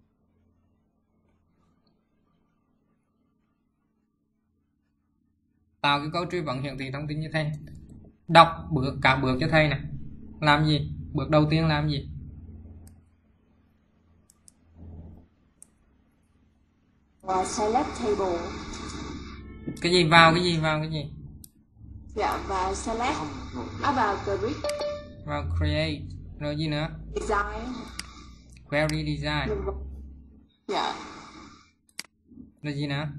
Tạo cái câu truy vấn hiển thị thông tin như thế. Đọc các bước cho thầy này. Làm gì? Bước đầu tiên làm gì? Select table. Cái gì vào cái gì vào cái gì? Dạ, và select. Vào create. Vào create. Rồi gì nữa? Design. Query design. Dạ. Rồi gì nữa?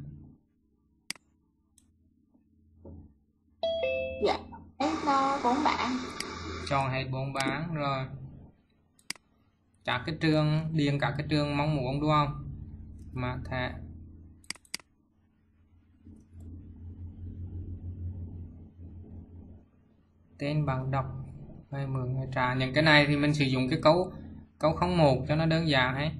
Dạ. Hết 4 bảng. Chọn hết 4 bảng rồi. Các cái trường điền các cái trường mong muốn đúng không? Mã thẻ. Tên bạn đọc, vay mượn hay trả. Những cái này thì mình sử dụng cái câu 01 cho nó đơn giản ấy.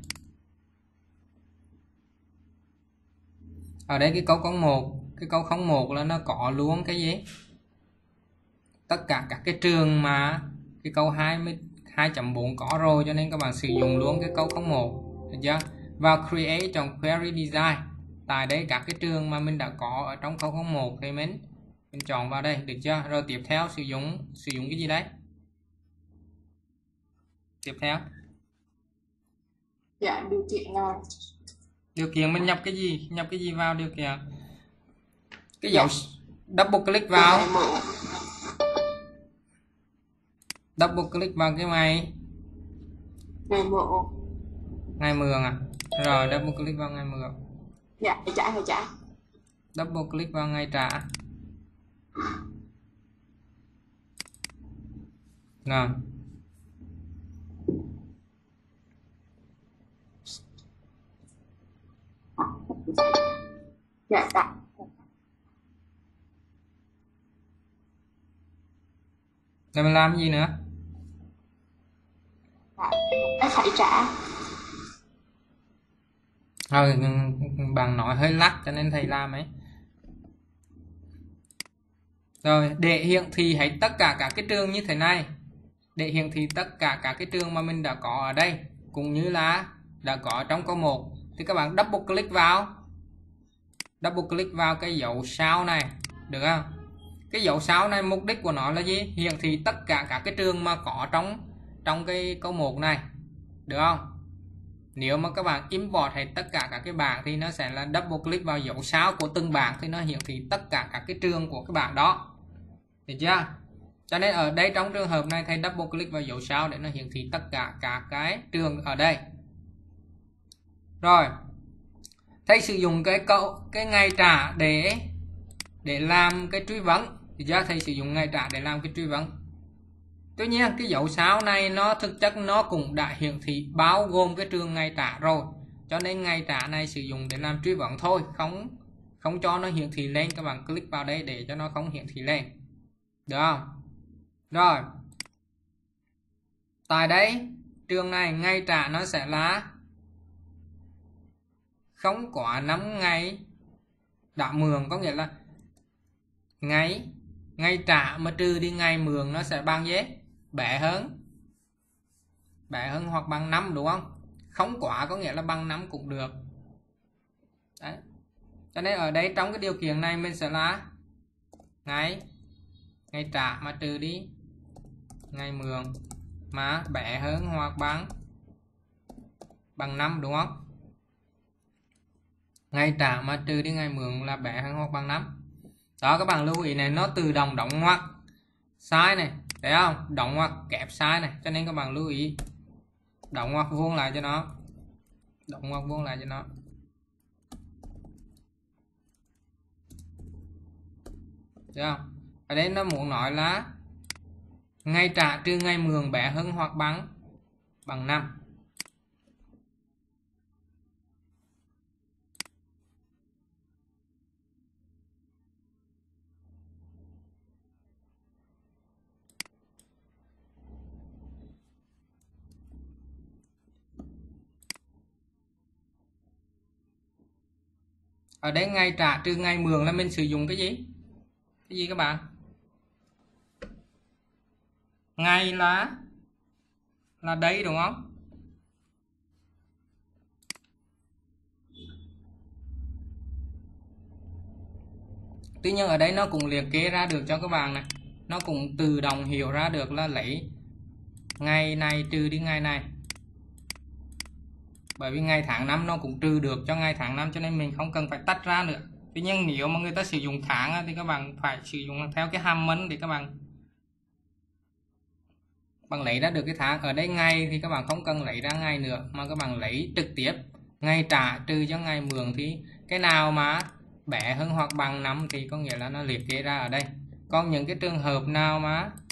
Ở đây cái câu 01, cái câu 01 là nó có luôn cái gì? Tất cả các cái trường mà cái câu 2.4 có rồi, cho nên các bạn sử dụng luôn cái câu 01. Được chưa? Vào create trong query design. Tại đây các cái trường mà mình đã có ở trong câu 01 thì mình chọn vào đây, được chưa? Rồi tiếp theo sử dụng cái gì đấy? Tiếp theo. Dạ, điều kiện là Điều kiện mình nhập cái gì? Nhập cái gì vào điều kiện? Cái dấu double click vào. Double click vào cái ngày ngày mượn à? Rồi double click vào ngày mượn. Dạ, ngày trả. Double click vào ngày trả. Rồi. Dạ, đặt. Rồi mình làm gì nữa? Phải trả. Rồi bạn nói hơi lắc cho nên thầy làm ấy. Rồi để hiển thị hết tất cả các cái trường như thế này. Để hiển thị tất cả các cái trường mà mình đã có ở đây, cũng như là đã có trong câu 1, thì các bạn double click vào. Double click vào cái dấu sao này, được không? Cái dấu sao này mục đích của nó là gì? Hiển thị tất cả các cái trường mà có trong cái câu 1 này, được không? Nếu mà các bạn import hết tất cả các cái bảng thì nó sẽ là double click vào dấu sao của từng bảng thì nó hiển thị tất cả các cái trường của cái bảng đó. Được chưa? Cho nên ở đây trong trường hợp này thầy double click vào dấu sao để nó hiển thị tất cả các cái trường ở đây. Rồi. Thầy sử dụng cái ngày trả để làm cái truy vấn. Thì ra thầy sử dụng ngày trả để làm cái truy vấn. Tuy nhiên cái dấu sao này nó thực chất nó cũng đã hiển thị bao gồm cái trường ngày trả rồi. Cho nên ngày trả này sử dụng để làm truy vấn thôi, không cho nó hiển thị lên. Các bạn click vào đây để cho nó không hiển thị lên. Được không? Rồi. Tại đây trường này ngày trả nó sẽ là không quá 5 ngày đã mượn, có nghĩa là ngày trả mà trừ đi ngày mượn nó sẽ bằng gì? Bé hơn hoặc bằng 5, đúng không? Không quá có nghĩa là bằng 5 cũng được. Đấy. Cho nên ở đây trong cái điều kiện này mình sẽ là ngày Ngày trả mà trừ đi ngày mượn mà bé hơn hoặc bằng 5 đúng không? Ngày trả mà trừ đi ngày mượn là bé hơn hoặc bằng 5. Đó, các bạn lưu ý này, nó tự động đóng ngoặc sai này, thấy không? Đóng ngoặc kẹp sai này, cho nên các bạn lưu ý đóng ngoặc vuông lại cho nó. Đóng ngoặc vuông lại cho nó. Thấy không? Ở đây nó muốn nói là ngày trả trừ ngày mượn bé hơn hoặc bằng 5. Ở đây ngày trả trừ ngày mượn là mình sử dụng cái gì? Cái gì các bạn? Ngày là đây đúng không? Tuy nhiên ở đây nó cũng liệt kê ra được cho các bạn này. Nó cũng tự động hiểu ra được là lấy ngày này trừ đi ngày này. Bởi vì ngày tháng năm nó cũng trừ được cho ngày tháng năm, cho nên mình không cần phải tách ra nữa. Tuy nhiên nếu mà người ta sử dụng tháng thì các bạn phải sử dụng theo cái hàm mấn để các bạn lấy ra được cái tháng. Ở đây ngày thì các bạn không cần lấy ra ngày nữa, mà các bạn lấy trực tiếp ngày trả trừ cho ngày mượn, thì cái nào mà bé hơn hoặc bằng 5 thì có nghĩa là nó liệt kê ra ở đây. Còn những cái trường hợp nào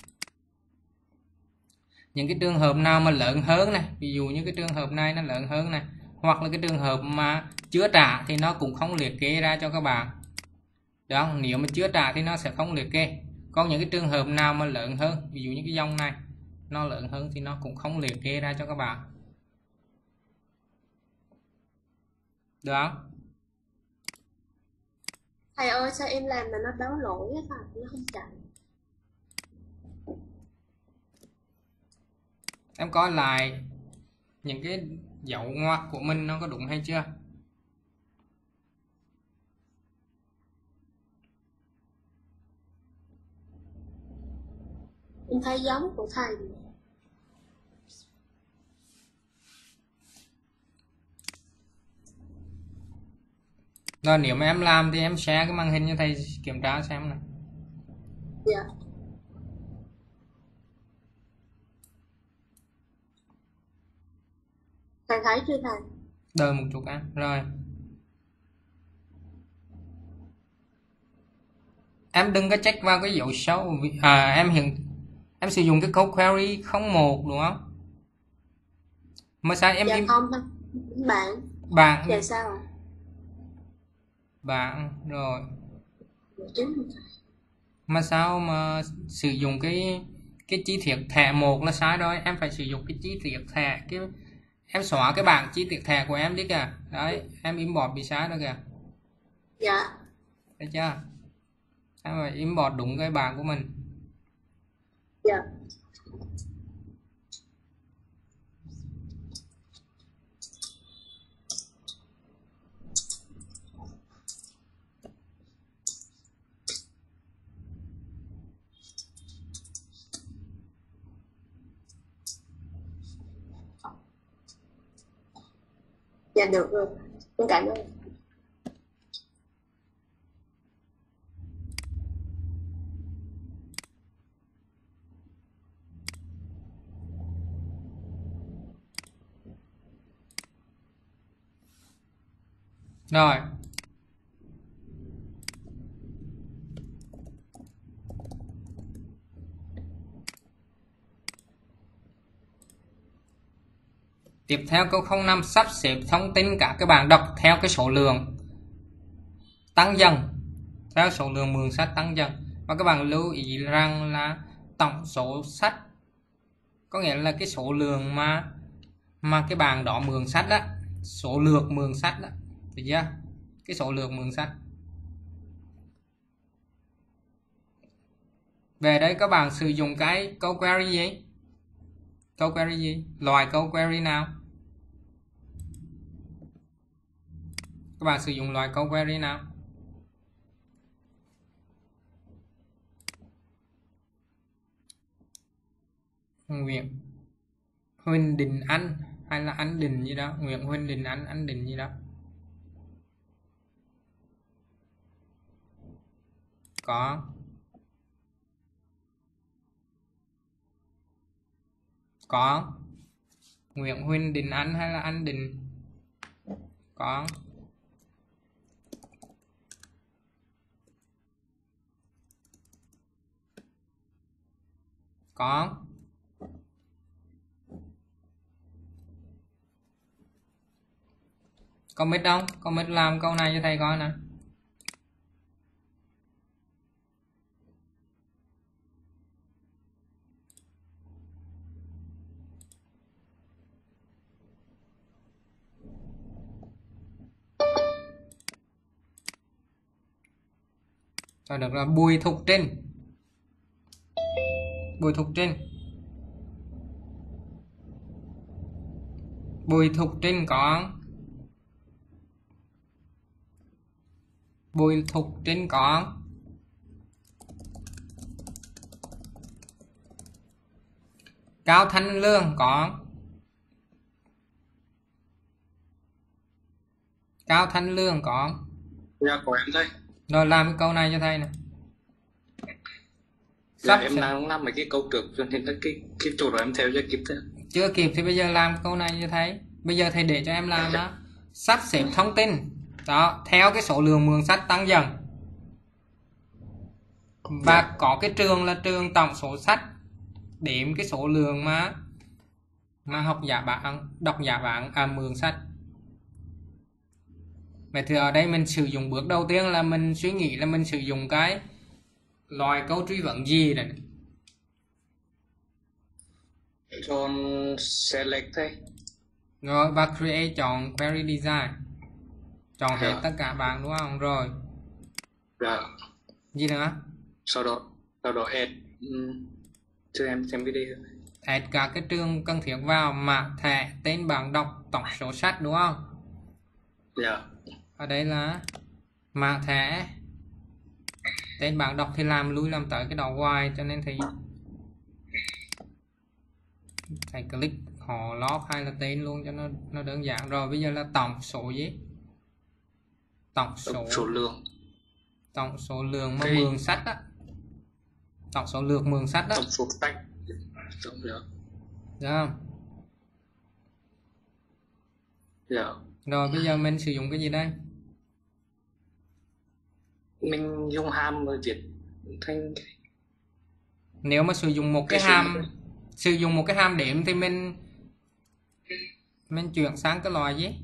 mà lớn hơn này, ví dụ như cái trường hợp này nó lớn hơn này, hoặc là cái trường hợp mà chưa trả thì nó cũng không liệt kê ra cho các bạn. Đó, nếu mà chưa trả thì nó sẽ không liệt kê. Còn những cái trường hợp nào mà lớn hơn, ví dụ như cái dòng này nó lớn hơn thì nó cũng không liệt kê ra cho các bạn. Được không? Thầy ơi, sao em làm mà nó báo lỗi á thầy, nó không chạy. Em coi lại những cái dấu ngoặc của mình nó có đúng hay chưa? Em thấy giống của thầy. Rồi nếu mà em làm thì em share cái màn hình cho thầy kiểm tra xem này. Dạ. Thầy thấy chưa thầy? Đợi một chút em. Rồi. Em đừng có check vào cái dấu số. Em sử dụng cái code query 01 đúng không? Mà sao em Dạ không thầy. Bạn. Dạ sao ạ? Bạn rồi. Dạ, mà sao mà sử dụng cái chi tiết thẻ 1 là sai rồi. Em phải sử dụng cái chi tiết thẻ, em xóa cái bảng chi tiết thẻ của em đi kìa. Đấy, em import bị sai rồi kìa. Dạ. Thấy chưa? Em phải import đúng cái bảng của mình. Dạ. Dạ được rồi. Em cảm ơn. Rồi. Tiếp theo câu 05, sắp xếp thông tin các cái bảng đọc theo cái số lượng tăng dần, theo số lượng mượn sách tăng dần. Và các bạn lưu ý rằng là tổng số sách có nghĩa là cái số lượng mà cái bảng đó mượn sách đó, số lượt mượn sách đó, được chưa? Cái số lượng mượn sách. Về đây các bạn sử dụng cái câu query gì? Câu query gì? Loại câu query nào? Các bạn sử dụng loại câu query nào? Nguyễn Huỳnh Đình Anh hay là Anh Đình gì đó, Nguyễn Huỳnh Đình Anh Đình gì đó. Có Nguyễn Huỳnh Đình Anh hay là Anh Đình? Có. Comment không? Comment làm câu này cho thầy coi nè. Rồi được là Bùi Thục Trinh. Bùi Thục Trinh có. Bùi Thục Trinh có. Cao Thanh Lương có. Cao Thanh Lương có. Dạ của em đây. Rồi làm cái câu này cho thầy nè. Dạ em đang làm mấy cái câu trước cho nên cái chỗ đó em theo cho kịp thế. Chưa kịp thì bây giờ làm câu này cho thầy. Bây giờ thầy để cho em làm đó. Sắp xếp thông tin đó theo cái số lượng mượn sách tăng dần. Và có cái trường là trường tổng số sách, điểm cái số lượng mà học giả bạn, độc giả bạn mượn sách. Vậy thì ở đây mình sử dụng bước đầu tiên là mình suy nghĩ là mình sử dụng cái loại câu truy vấn gì này. Chọn select thôi. Rồi và create chọn query design. Chọn hết tất cả bạn đúng không? Rồi. Dạ. Gì nữa? Sau đó add cho em xem video. Add cả cái trường cần thiết vào, mã thẻ, tên bạn đọc, tổng số sách đúng không? Dạ. Ở đây là mã thẻ, tên bạn đọc thì làm lui làm tới cái đầu hoài, cho nên thì thầy click họ log hay là tên luôn cho nó đơn giản. Rồi bây giờ là tổng số gì? Tổng số lượng mà mượn sách á. Tổng số lượt mượn sách đó. Tổng số sách. Được không? Dạ. Rồi bây giờ mình sử dụng cái gì đây? Mình dùng hàm rồi viết thành. Nếu mà sử dụng một cái hàm điểm thì mình chuyển sang cái loại gì?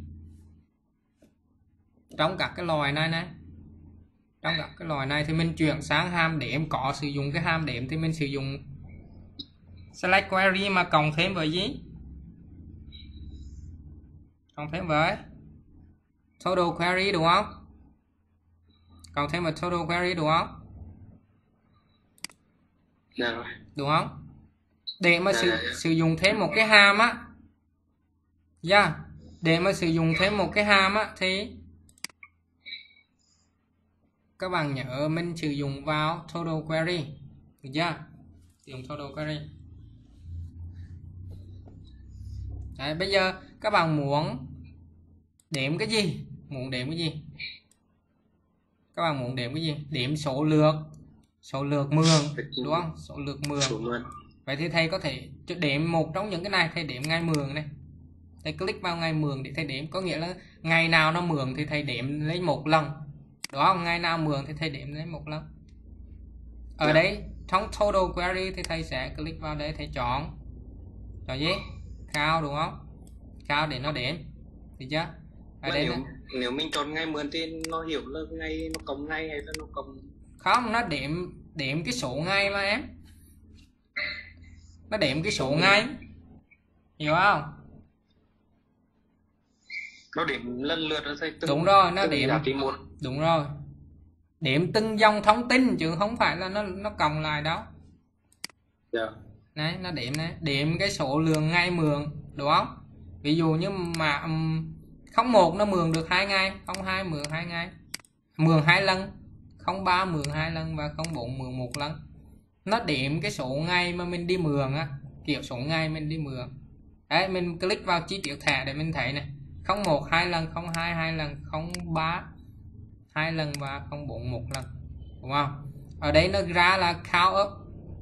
Trong các cái loại này trong các cái loại này thì mình chuyển sang hàm điểm. Có sử dụng cái hàm điểm thì mình sử dụng select query mà cộng thêm với gì? Cộng thêm với total query đúng không? Cộng thêm vào total query đúng không? Dạ rồi. Đúng không? Để mà sử dụng thêm một cái hàm á. Yeah. Để mà sử dụng thêm một cái hàm á thì các bạn nhớ mình sử dụng vào total query. Được chưa? Sử dụng total query. Đấy, bây giờ các bạn muốn đếm cái gì? Các bạn muốn đếm cái gì? Đếm số lượt mượn đúng không? Số lượt mượn. Vậy thì thầy có thể đếm một trong những cái này, thầy đếm ngày mượn này. Thầy click vào ngày mượn để thầy đếm, có nghĩa là ngày nào nó mượn thì thầy đếm lấy một lần. Đúng không? Ngày nào mượn thì thầy đếm lấy một lần. Ở đây trong total query thì thầy sẽ click vào đây, thầy chọn gì? Count đúng không? Count để nó đếm. Được chưa? Ở đây nếu mình chọn ngày mượn thì nó hiểu là ngày nó cộng ngày hay là nó cộng. Không, nó đếm cái số ngày mà em. Nó đếm cái số ngày. Hiểu không? Nó đếm lần lượt nó thấy từng. Đúng rồi, nó đếm. Một. Đúng rồi. Đếm từng dòng thông tin chứ không phải là nó cộng lại đâu. Dạ. Đấy, nó đếm này, đếm cái số lượng ngày mượn, đúng không? Ví dụ như mà 01 nó mượn được 2 ngày, 02 mượn 2 ngày. Mượn 2 lần, 03 mượn 2 lần và 04 mượn 1 lần. Nó đếm cái số ngày mà mình đi mượn á. kiểu số ngày mình đi mượn. Đấy, mình click vào chi tiết thẻ để mình thấy này, 01 2 lần, 02 2 lần, 03 2 lần và 04 1 lần, đúng không? Ở đây nó ra là count up.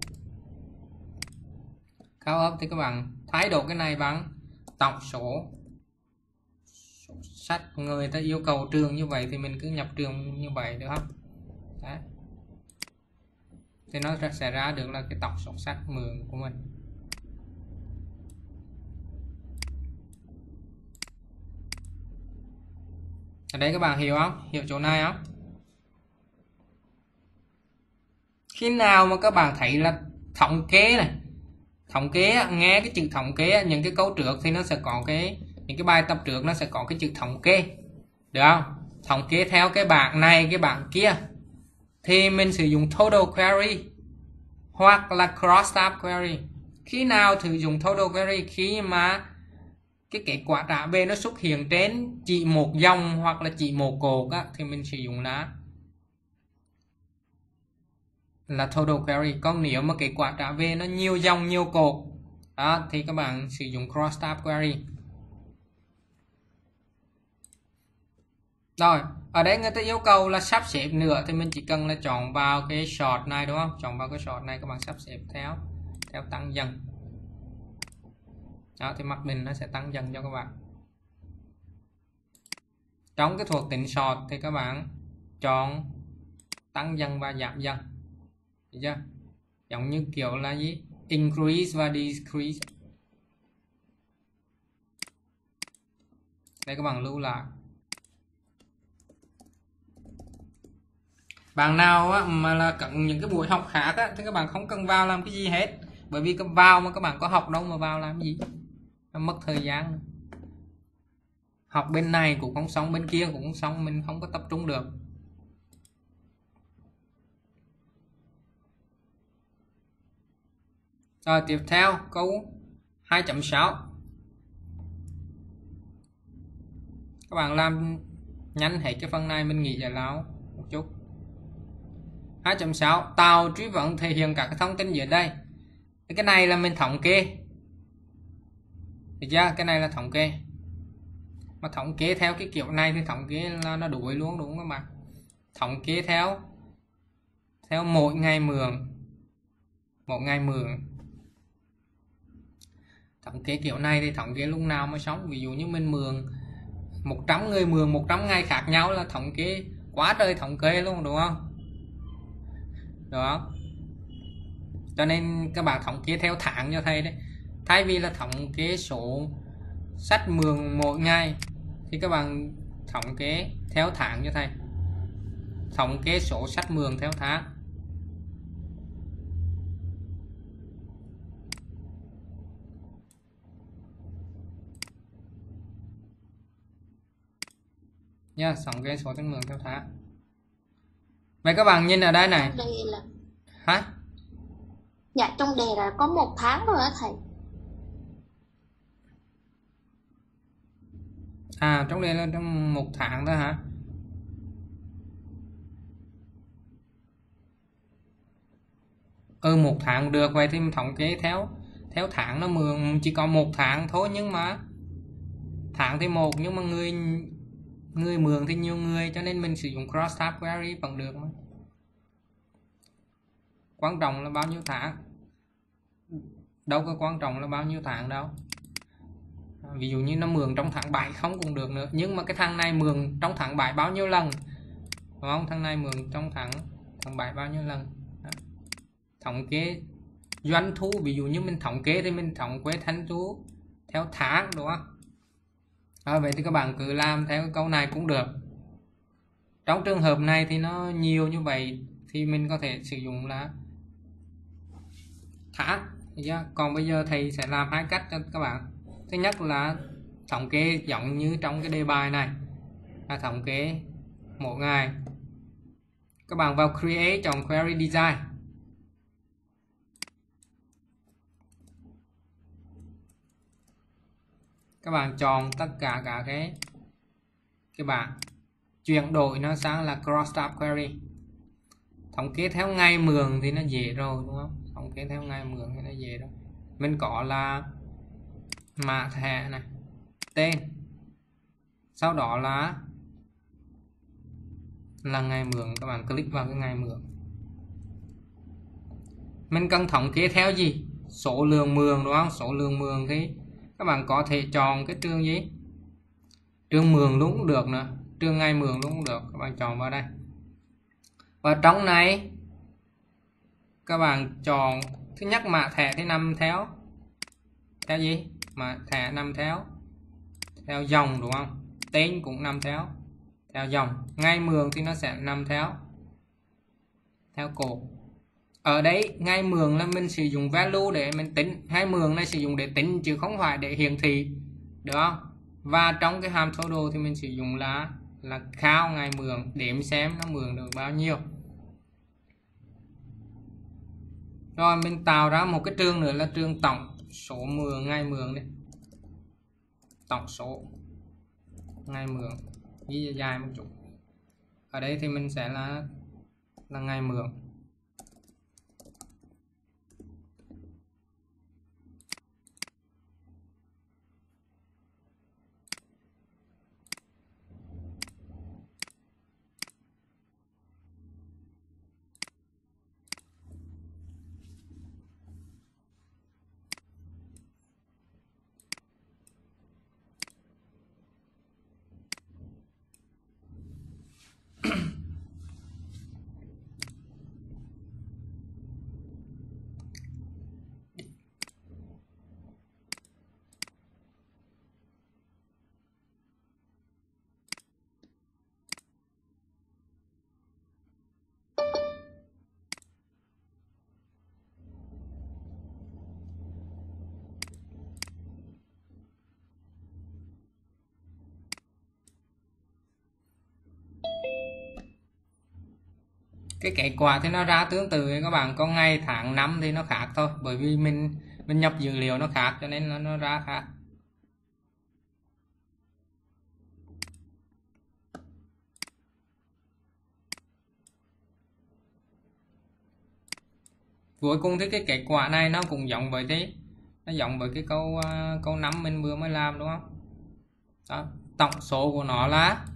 Count up thì các bạn thay đổi cái này bằng tổng số sách. Người ta yêu cầu trường như vậy thì mình cứ nhập trường như vậy được không? Đấy. Thì nó sẽ ra được là cái tổng số sách mượn của mình. Ở đây các bạn hiểu không? Hiểu chỗ này không? Khi nào mà các bạn thấy là thống kê này, thống kê, nghe cái chữ thống kê, những cái câu trước thì nó sẽ có những cái bài tập trước nó sẽ có cái chữ thống kê, được không? Thống kê theo cái bảng này, cái bảng kia, thì mình sử dụng total query hoặc là cross tab query. Khi nào sử dụng total query? Khi mà cái kết quả trả về nó xuất hiện trên chỉ một dòng hoặc là chỉ một cột á, thì mình sử dụng là total query. Còn nếu mà kết quả trả về nó nhiều dòng nhiều cột đó, thì các bạn sử dụng cross tab query. Rồi, ở đây người ta yêu cầu là sắp xếp nữa thì mình chỉ cần là chọn vào cái sort này, đúng không? Chọn vào cái sort này, các bạn sắp xếp theo tăng dần. Đó, thì mặc định nó sẽ tăng dần cho các bạn. Trong cái thuộc tính sort thì các bạn chọn tăng dần và giảm dần. Được chưa? Giống như kiểu là gì? Increase và decrease. Đây các bạn lưu lại. Bạn nào á, mà là cần những cái buổi học khác á, thì các bạn không cần vào làm cái gì hết. Bởi vì vào mà các bạn có học đâu mà vào làm gì, nó mất thời gian. Học bên này cũng không xong, bên kia cũng không xong, mình không có tập trung được. Rồi tiếp theo câu 2.6. Các bạn làm nhanh hết cái phần này, mình nghỉ giải lao một chút. 2.6 tạo truy vấn thể hiện các thông tin dưới đây. Cái này là mình thống kê. Được chưa? Cái này là thống kê. Mà thống kê theo cái kiểu này thì thống kê là nó đuổi luôn, đúng không các bạn? Thống kê theo mỗi ngày mượn. Một ngày mượn. Thống kê kiểu này thì thống kê lúc nào mới sống. Ví dụ như mình mượn 100 người mượn 100 ngày khác nhau là thống kê quá trời thống kê luôn, đúng không? Đó. Cho nên các bạn thống kê theo tháng cho thầy đấy. Thay vì là thống kê số sách mượn mỗi ngày thì các bạn thống kê theo tháng cho thầy. Thống kê số sách mượn theo tháng. Nha, thống kê số sách mượn theo tháng. Vậy các bạn nhìn ở đây này. Đây là... Hả? Dạ, trong đề là có 1 tháng rồi á thầy. À, trong đây là trong 1 tháng thôi hả? Một tháng được. Vậy thì mình thống kê theo tháng nó mượn chỉ có 1 tháng thôi, nhưng mà tháng thì 1, nhưng mà người mượn thì nhiều người, cho nên mình sử dụng cross tab query vẫn được mà. Quan trọng là bao nhiêu tháng, đâu có quan trọng là bao nhiêu tháng đâu. Ví dụ như nó mượn trong tháng 7 không cũng được nữa, nhưng mà cái thằng này mượn trong tháng 7 bao nhiêu lần, đúng không? Thằng này mượn trong tháng 7 bao nhiêu lần. Đó. Thống kê doanh thu, ví dụ như mình thống kê thì mình thống kê doanh thu theo tháng, đúng không? Vậy thì các bạn cứ làm theo câu này cũng được. Trong trường hợp này thì nó nhiều như vậy thì mình có thể sử dụng là tháng. Còn bây giờ thầy sẽ làm 2 cách cho các bạn. Thứ nhất là thống kê giống như trong cái đề bài này, là thống kê mỗi ngày. Các bạn vào Create, chọn Query Design. Các bạn chọn tất cả cả cái bảng, chuyển đổi nó sang là Cross Tab Query. Thống kê theo ngày mượn thì nó dễ rồi, đúng không? Thống kê theo ngày mượn thì nó dễ rồi. mình có là mã thẻ này, tên, sau đó là ngày mượn. Các bạn click vào cái ngày mượn. Mình cần thống kê theo gì? Số lượng mượn, đúng không? Số lượng mượn thì các bạn có thể chọn cái trường gì? Trường mượn luôn cũng được nữa, trường ngày mượn luôn cũng được. Các bạn chọn vào đây. Và trong này các bạn chọn thứ nhất mã thẻ thì nằm theo gì? Mã thẻ nằm theo dòng, đúng không? Tên cũng nằm theo dòng. Ngày mượn thì nó sẽ nằm theo cột. Ở đây ngày mượn là mình sử dụng value để mình tính, ngày mượn này sử dụng để tính chứ không phải để hiển thị, được không? Và trong cái hàm total thì mình sử dụng là count ngày mượn, đếm xem nó mượn được bao nhiêu. Rồi mình tạo ra một cái trường nữa là trường tổng số mượn ngày mượn đi. Tổng số ngày mượn ghi dài một chút. Ở đây thì mình sẽ là ngày mượn. Cái kết quả thì nó ra tương tự các bạn, có ngày tháng năm thì nó khác thôi, bởi vì mình nhập dữ liệu nó khác cho nên nó ra khác. Cuối cùng thì cái kết quả này nó cũng giống với cái câu 5 mình vừa mới làm, đúng không? Đó, tổng số của nó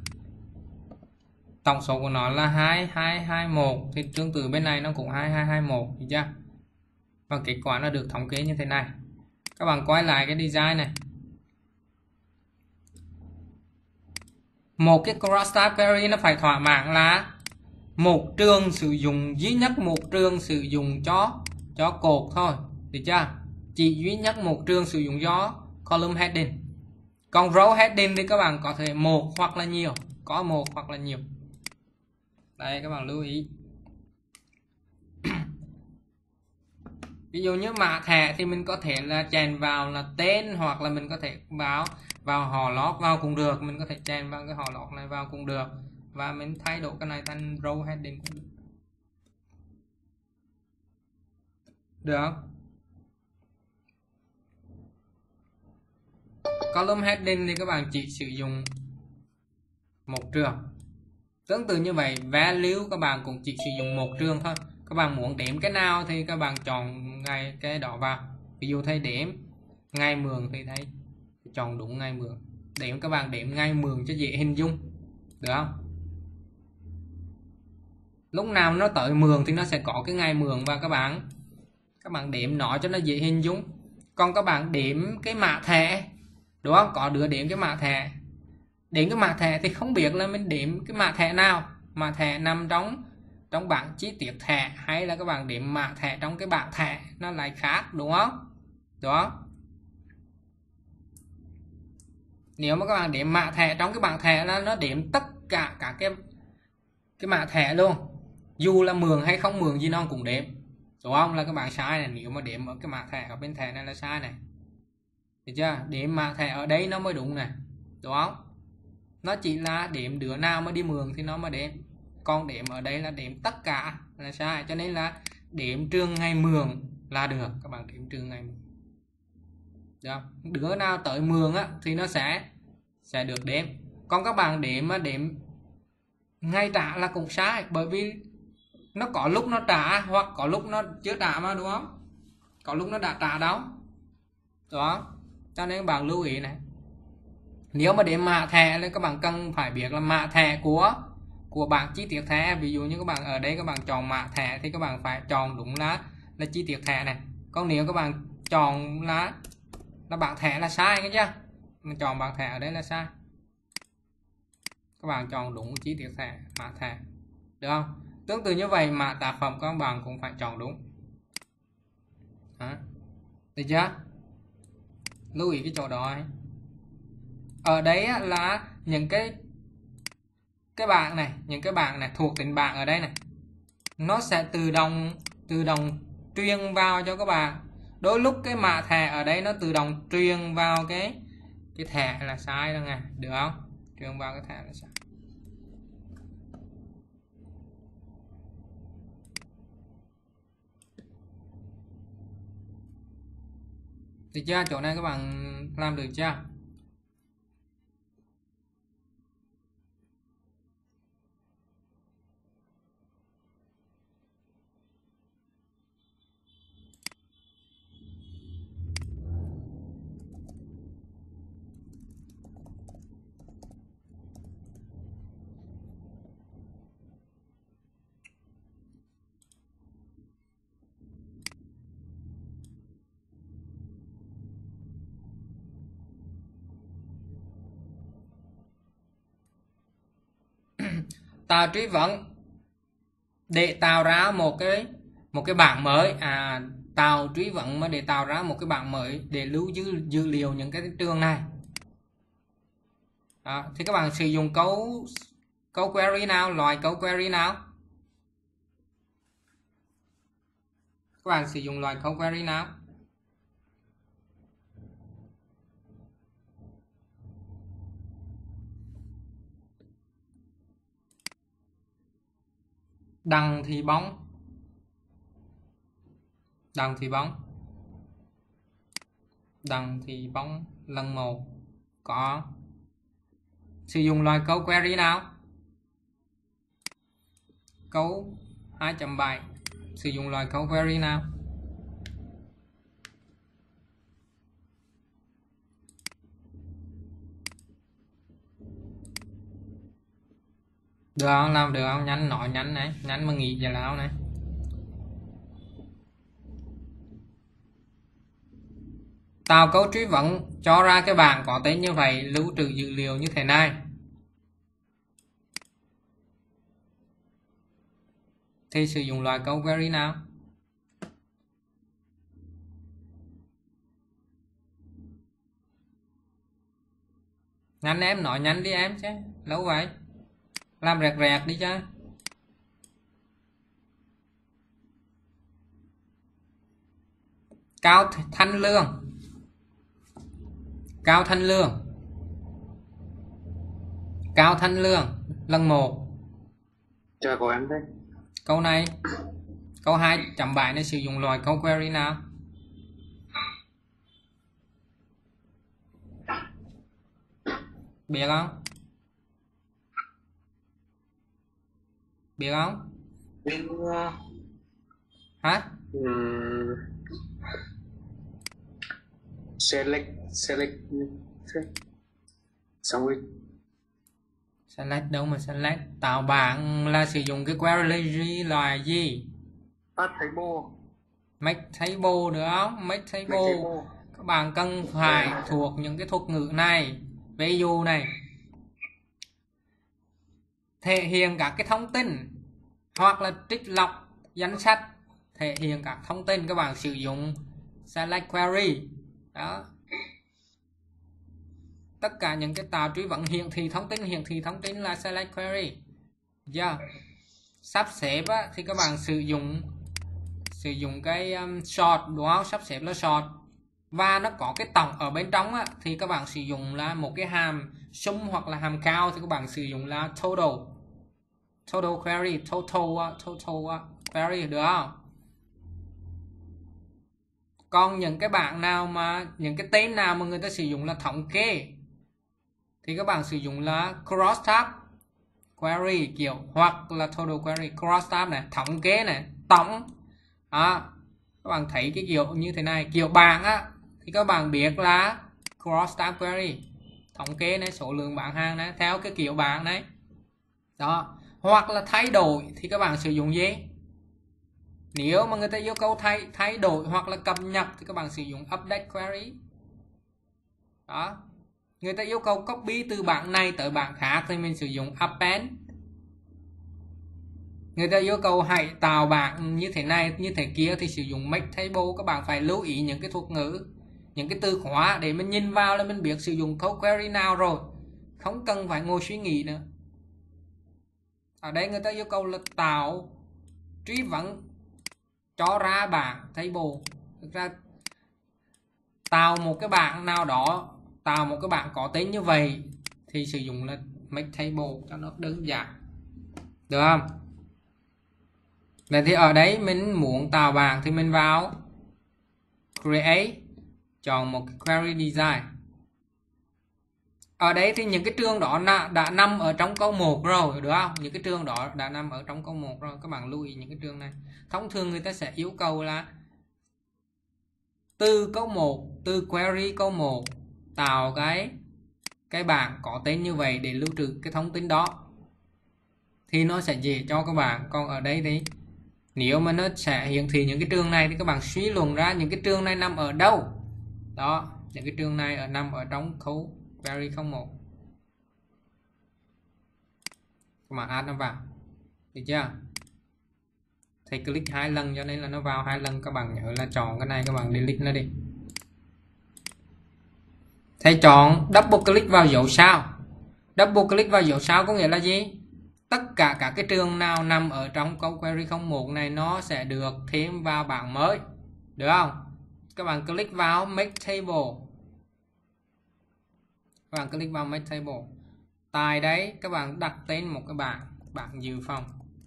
là 2221, thì tương tự bên này nó cũng 2221, được chưa? Và kết quả nó được thống kê như thế này. Các bạn quay lại cái design này. Một cái cross type query nó phải thỏa mãn là một trường sử dụng duy nhất một trường sử dụng cho cột thôi, được chưa? Chỉ duy nhất một trường sử dụng cho column heading. Còn row heading thì các bạn có thể một hoặc là nhiều, có một hoặc là nhiều. Đây các bạn lưu ý. Ví dụ như mã thẻ thì mình có thể là chèn vào là tên, hoặc là mình có thể vào họ log vào cũng được, mình có thể chèn vào cái họ log này vào cũng được, và mình thay đổi cái này thành row heading cũng được. Column heading thì các bạn chỉ sử dụng một trường. Tương tự như vậy, value các bạn cũng chỉ sử dụng một trường thôi. Các bạn muốn đếm cái nào thì các bạn chọn cái đó vào. Ví dụ thầy đếm ngày mượn thì thầy chọn đúng ngày mượn. Các bạn đếm ngày mượn cho dễ hình dung, được không? Lúc nào nó tới mượn thì nó sẽ có cái ngày mượn, và các bạn đếm nó cho nó dễ hình dung. Còn các bạn đếm cái mã thẻ, đúng không? Có đứa đếm cái mã thẻ. Đến cái mã thẻ thì không biết là mình đếm cái mã thẻ nào. Mã thẻ nằm trong bảng chi tiết thẻ, hay là các bạn đếm mã thẻ trong cái bảng thẻ, nó lại khác, đúng không? Đó. Nếu mà các bạn đếm mã thẻ trong cái bảng thẻ là nó đếm tất cả các cái mã thẻ luôn. Dù là mượn hay không mượn gì nó cũng đếm. Đúng không? Là các bạn sai này, nếu mà đếm ở cái mã thẻ ở bên thẻ này là sai này. Được chưa? Đếm mã thẻ ở đây nó mới đúng này. Đúng không? Nó chỉ là đếm đứa nào mà đi mượn thì nó mới đếm. Còn đếm ở đây là đếm tất cả là sai. Cho nên là đếm trường ngày mượn là được. Các bạn đếm trường ngày mượn. Được. Đứa nào tới mượn á, thì nó sẽ được đếm. Còn các bạn đếm ngày trả là cũng sai. Bởi vì nó có lúc nó trả, hoặc có lúc nó chưa trả mà, đúng không? Có lúc nó đã trả đâu. đó. Cho nên các bạn lưu ý này, nếu mà để mã thẻ thì các bạn cần phải biết là mã thẻ của bảng chi tiết thẻ. Ví dụ như các bạn ở đây các bạn chọn mã thẻ thì các bạn phải chọn đúng là chi tiết thẻ này. Còn nếu các bạn chọn là bảng thẻ là sai nghe chưa, mình chọn bảng thẻ ở đây là sai. Các bạn chọn đúng chi tiết thẻ, mã thẻ, được không? Tương tự như vậy mã tác phẩm các bạn cũng phải chọn đúng. Đó. Được chưa? Lưu ý cái chỗ đó ấy. Ở đấy là những cái bảng này, những cái bảng này thuộc tính bảng ở đây này, nó sẽ tự động truyền vào cho các bạn. Đôi lúc cái mã thẻ ở đây nó tự động truyền vào cái thẻ là sai đâu nè, được không? Truyền vào cái thẻ là sai. Được chưa? Chỗ này các bạn làm được chưa? Tạo truy vấn để tạo ra một cái bảng mới, tạo truy vấn mà để tạo ra một cái bảng mới để lưu giữ dữ liệu những cái trường này. Đó, thì các bạn sử dụng câu query nào, loại câu query nào? Các bạn sử dụng loại câu query nào? Đằng thì bóng, đằng thì bóng lần một. Có sử dụng loại câu query nào? Câu 2.7 sử dụng loại câu query nào? Được không? Làm được không? Nhánh nói nhánh này, nhánh mà nghỉ giờ lão này. Tạo câu truy vấn cho ra cái bảng có tên như vậy, lưu trữ dữ liệu như thế này. Thì sử dụng loại câu query nào? Nhanh em, nói nhanh đi em chứ, lâu vậy. Làm rẹt rẹt đi chứ. Cao Thanh Lương. Cao Thanh Lương lần 1. Chờ của em đây. Câu này, câu 2.7 này sử dụng loại câu query nào? Biết không? Biết không? Bên Hả? select xong rồi. Select đâu mà select? Tạo bảng là sử dụng cái query loại gì? Table. Make table được không? Make table. Các bạn cần phải thuộc những cái thuật ngữ này. Ví dụ này, thể hiện các cái thông tin hoặc là trích lọc danh sách, thể hiện các thông tin, các bạn sử dụng select query. Đó. Tất cả những cái tạo truy vấn hiển thị thông tin là select query. Yeah. Sắp xếp á, thì các bạn sử dụng cái sort, đúng không? Sắp xếp là sort và nó có cái tổng ở bên trong á, thì các bạn sử dụng là một cái hàm sum hoặc là hàm cao, thì các bạn sử dụng là total query, total query, được không? Còn những cái bảng nào mà những cái tên nào mà người ta sử dụng là thống kê thì các bạn sử dụng là crosstab query kiểu, hoặc là total query. Crosstab này, thống kê này, tổng. Đó. Các bạn thấy cái kiểu như thế này, kiểu bảng á thì các bạn biết là cross tab query, thống kê này, số lượng bán hàng này theo cái kiểu bảng này đó. Hoặc là thay đổi thì các bạn sử dụng gì? Nếu mà người ta yêu cầu thay đổi hoặc là cập nhật thì các bạn sử dụng update query đó. Người ta yêu cầu copy từ bảng này tới bảng khác thì mình sử dụng append. Người ta yêu cầu hãy tạo bảng như thế này như thế kia thì sử dụng make table. Các bạn phải lưu ý những cái thuật ngữ, những cái từ khóa để mình nhìn vào là mình biết sử dụng câu query nào rồi, không cần phải ngồi suy nghĩ nữa. Ở đây người ta yêu cầu là tạo truy vấn cho ra bảng table. Thực ra tạo một cái bảng nào đó, tạo một cái bảng có tên như vậy thì sử dụng là make table cho nó đơn giản, được không? Vậy thì ở đấy mình muốn tạo bảng thì mình vào create, chọn một cái query design. Ở đây thì những cái trường đó đã nằm ở trong câu 1 rồi, được không? Những cái trường đó đã nằm ở trong câu 1 rồi, các bạn lưu ý những cái trường này. Thông thường người ta sẽ yêu cầu là từ câu 1, từ query câu 1 tạo cái bảng có tên như vậy để lưu trữ cái thông tin đó thì nó sẽ dễ cho các bạn. Còn ở đây thì nếu mà nó sẽ hiển thị những cái trường này thì các bạn suy luận ra những cái trường này nằm ở đâu đó. Những cái trường này nằm ở trong câu query 01, các bạn add nó vào, được chưa? Thầy click 2 lần cho nên là nó vào 2 lần. Các bạn nhớ là chọn cái này, các bạn delete nó đi. Thầy chọn double click vào dấu sao. Double click vào dấu sao có nghĩa là gì? Tất cả các cái trường nào nằm ở trong câu query 01 này nó sẽ được thêm vào bảng mới, được không? Các bạn click vào make table. Các bạn click vào make table. Tại đấy các bạn đặt tên một cái bảng dự phòng.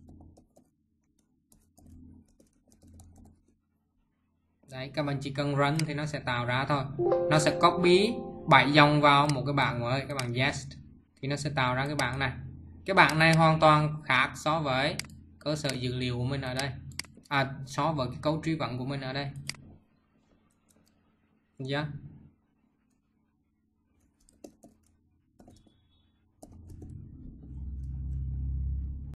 Đấy, các bạn chỉ cần run thì nó sẽ tạo ra thôi. Nó sẽ copy 7 dòng vào một cái bảng mới. Các bạn yes thì nó sẽ tạo ra cái bảng này. Cái bảng này hoàn toàn khác so với cơ sở dữ liệu của mình ở đây, so với cái câu truy vấn của mình ở đây. Yeah.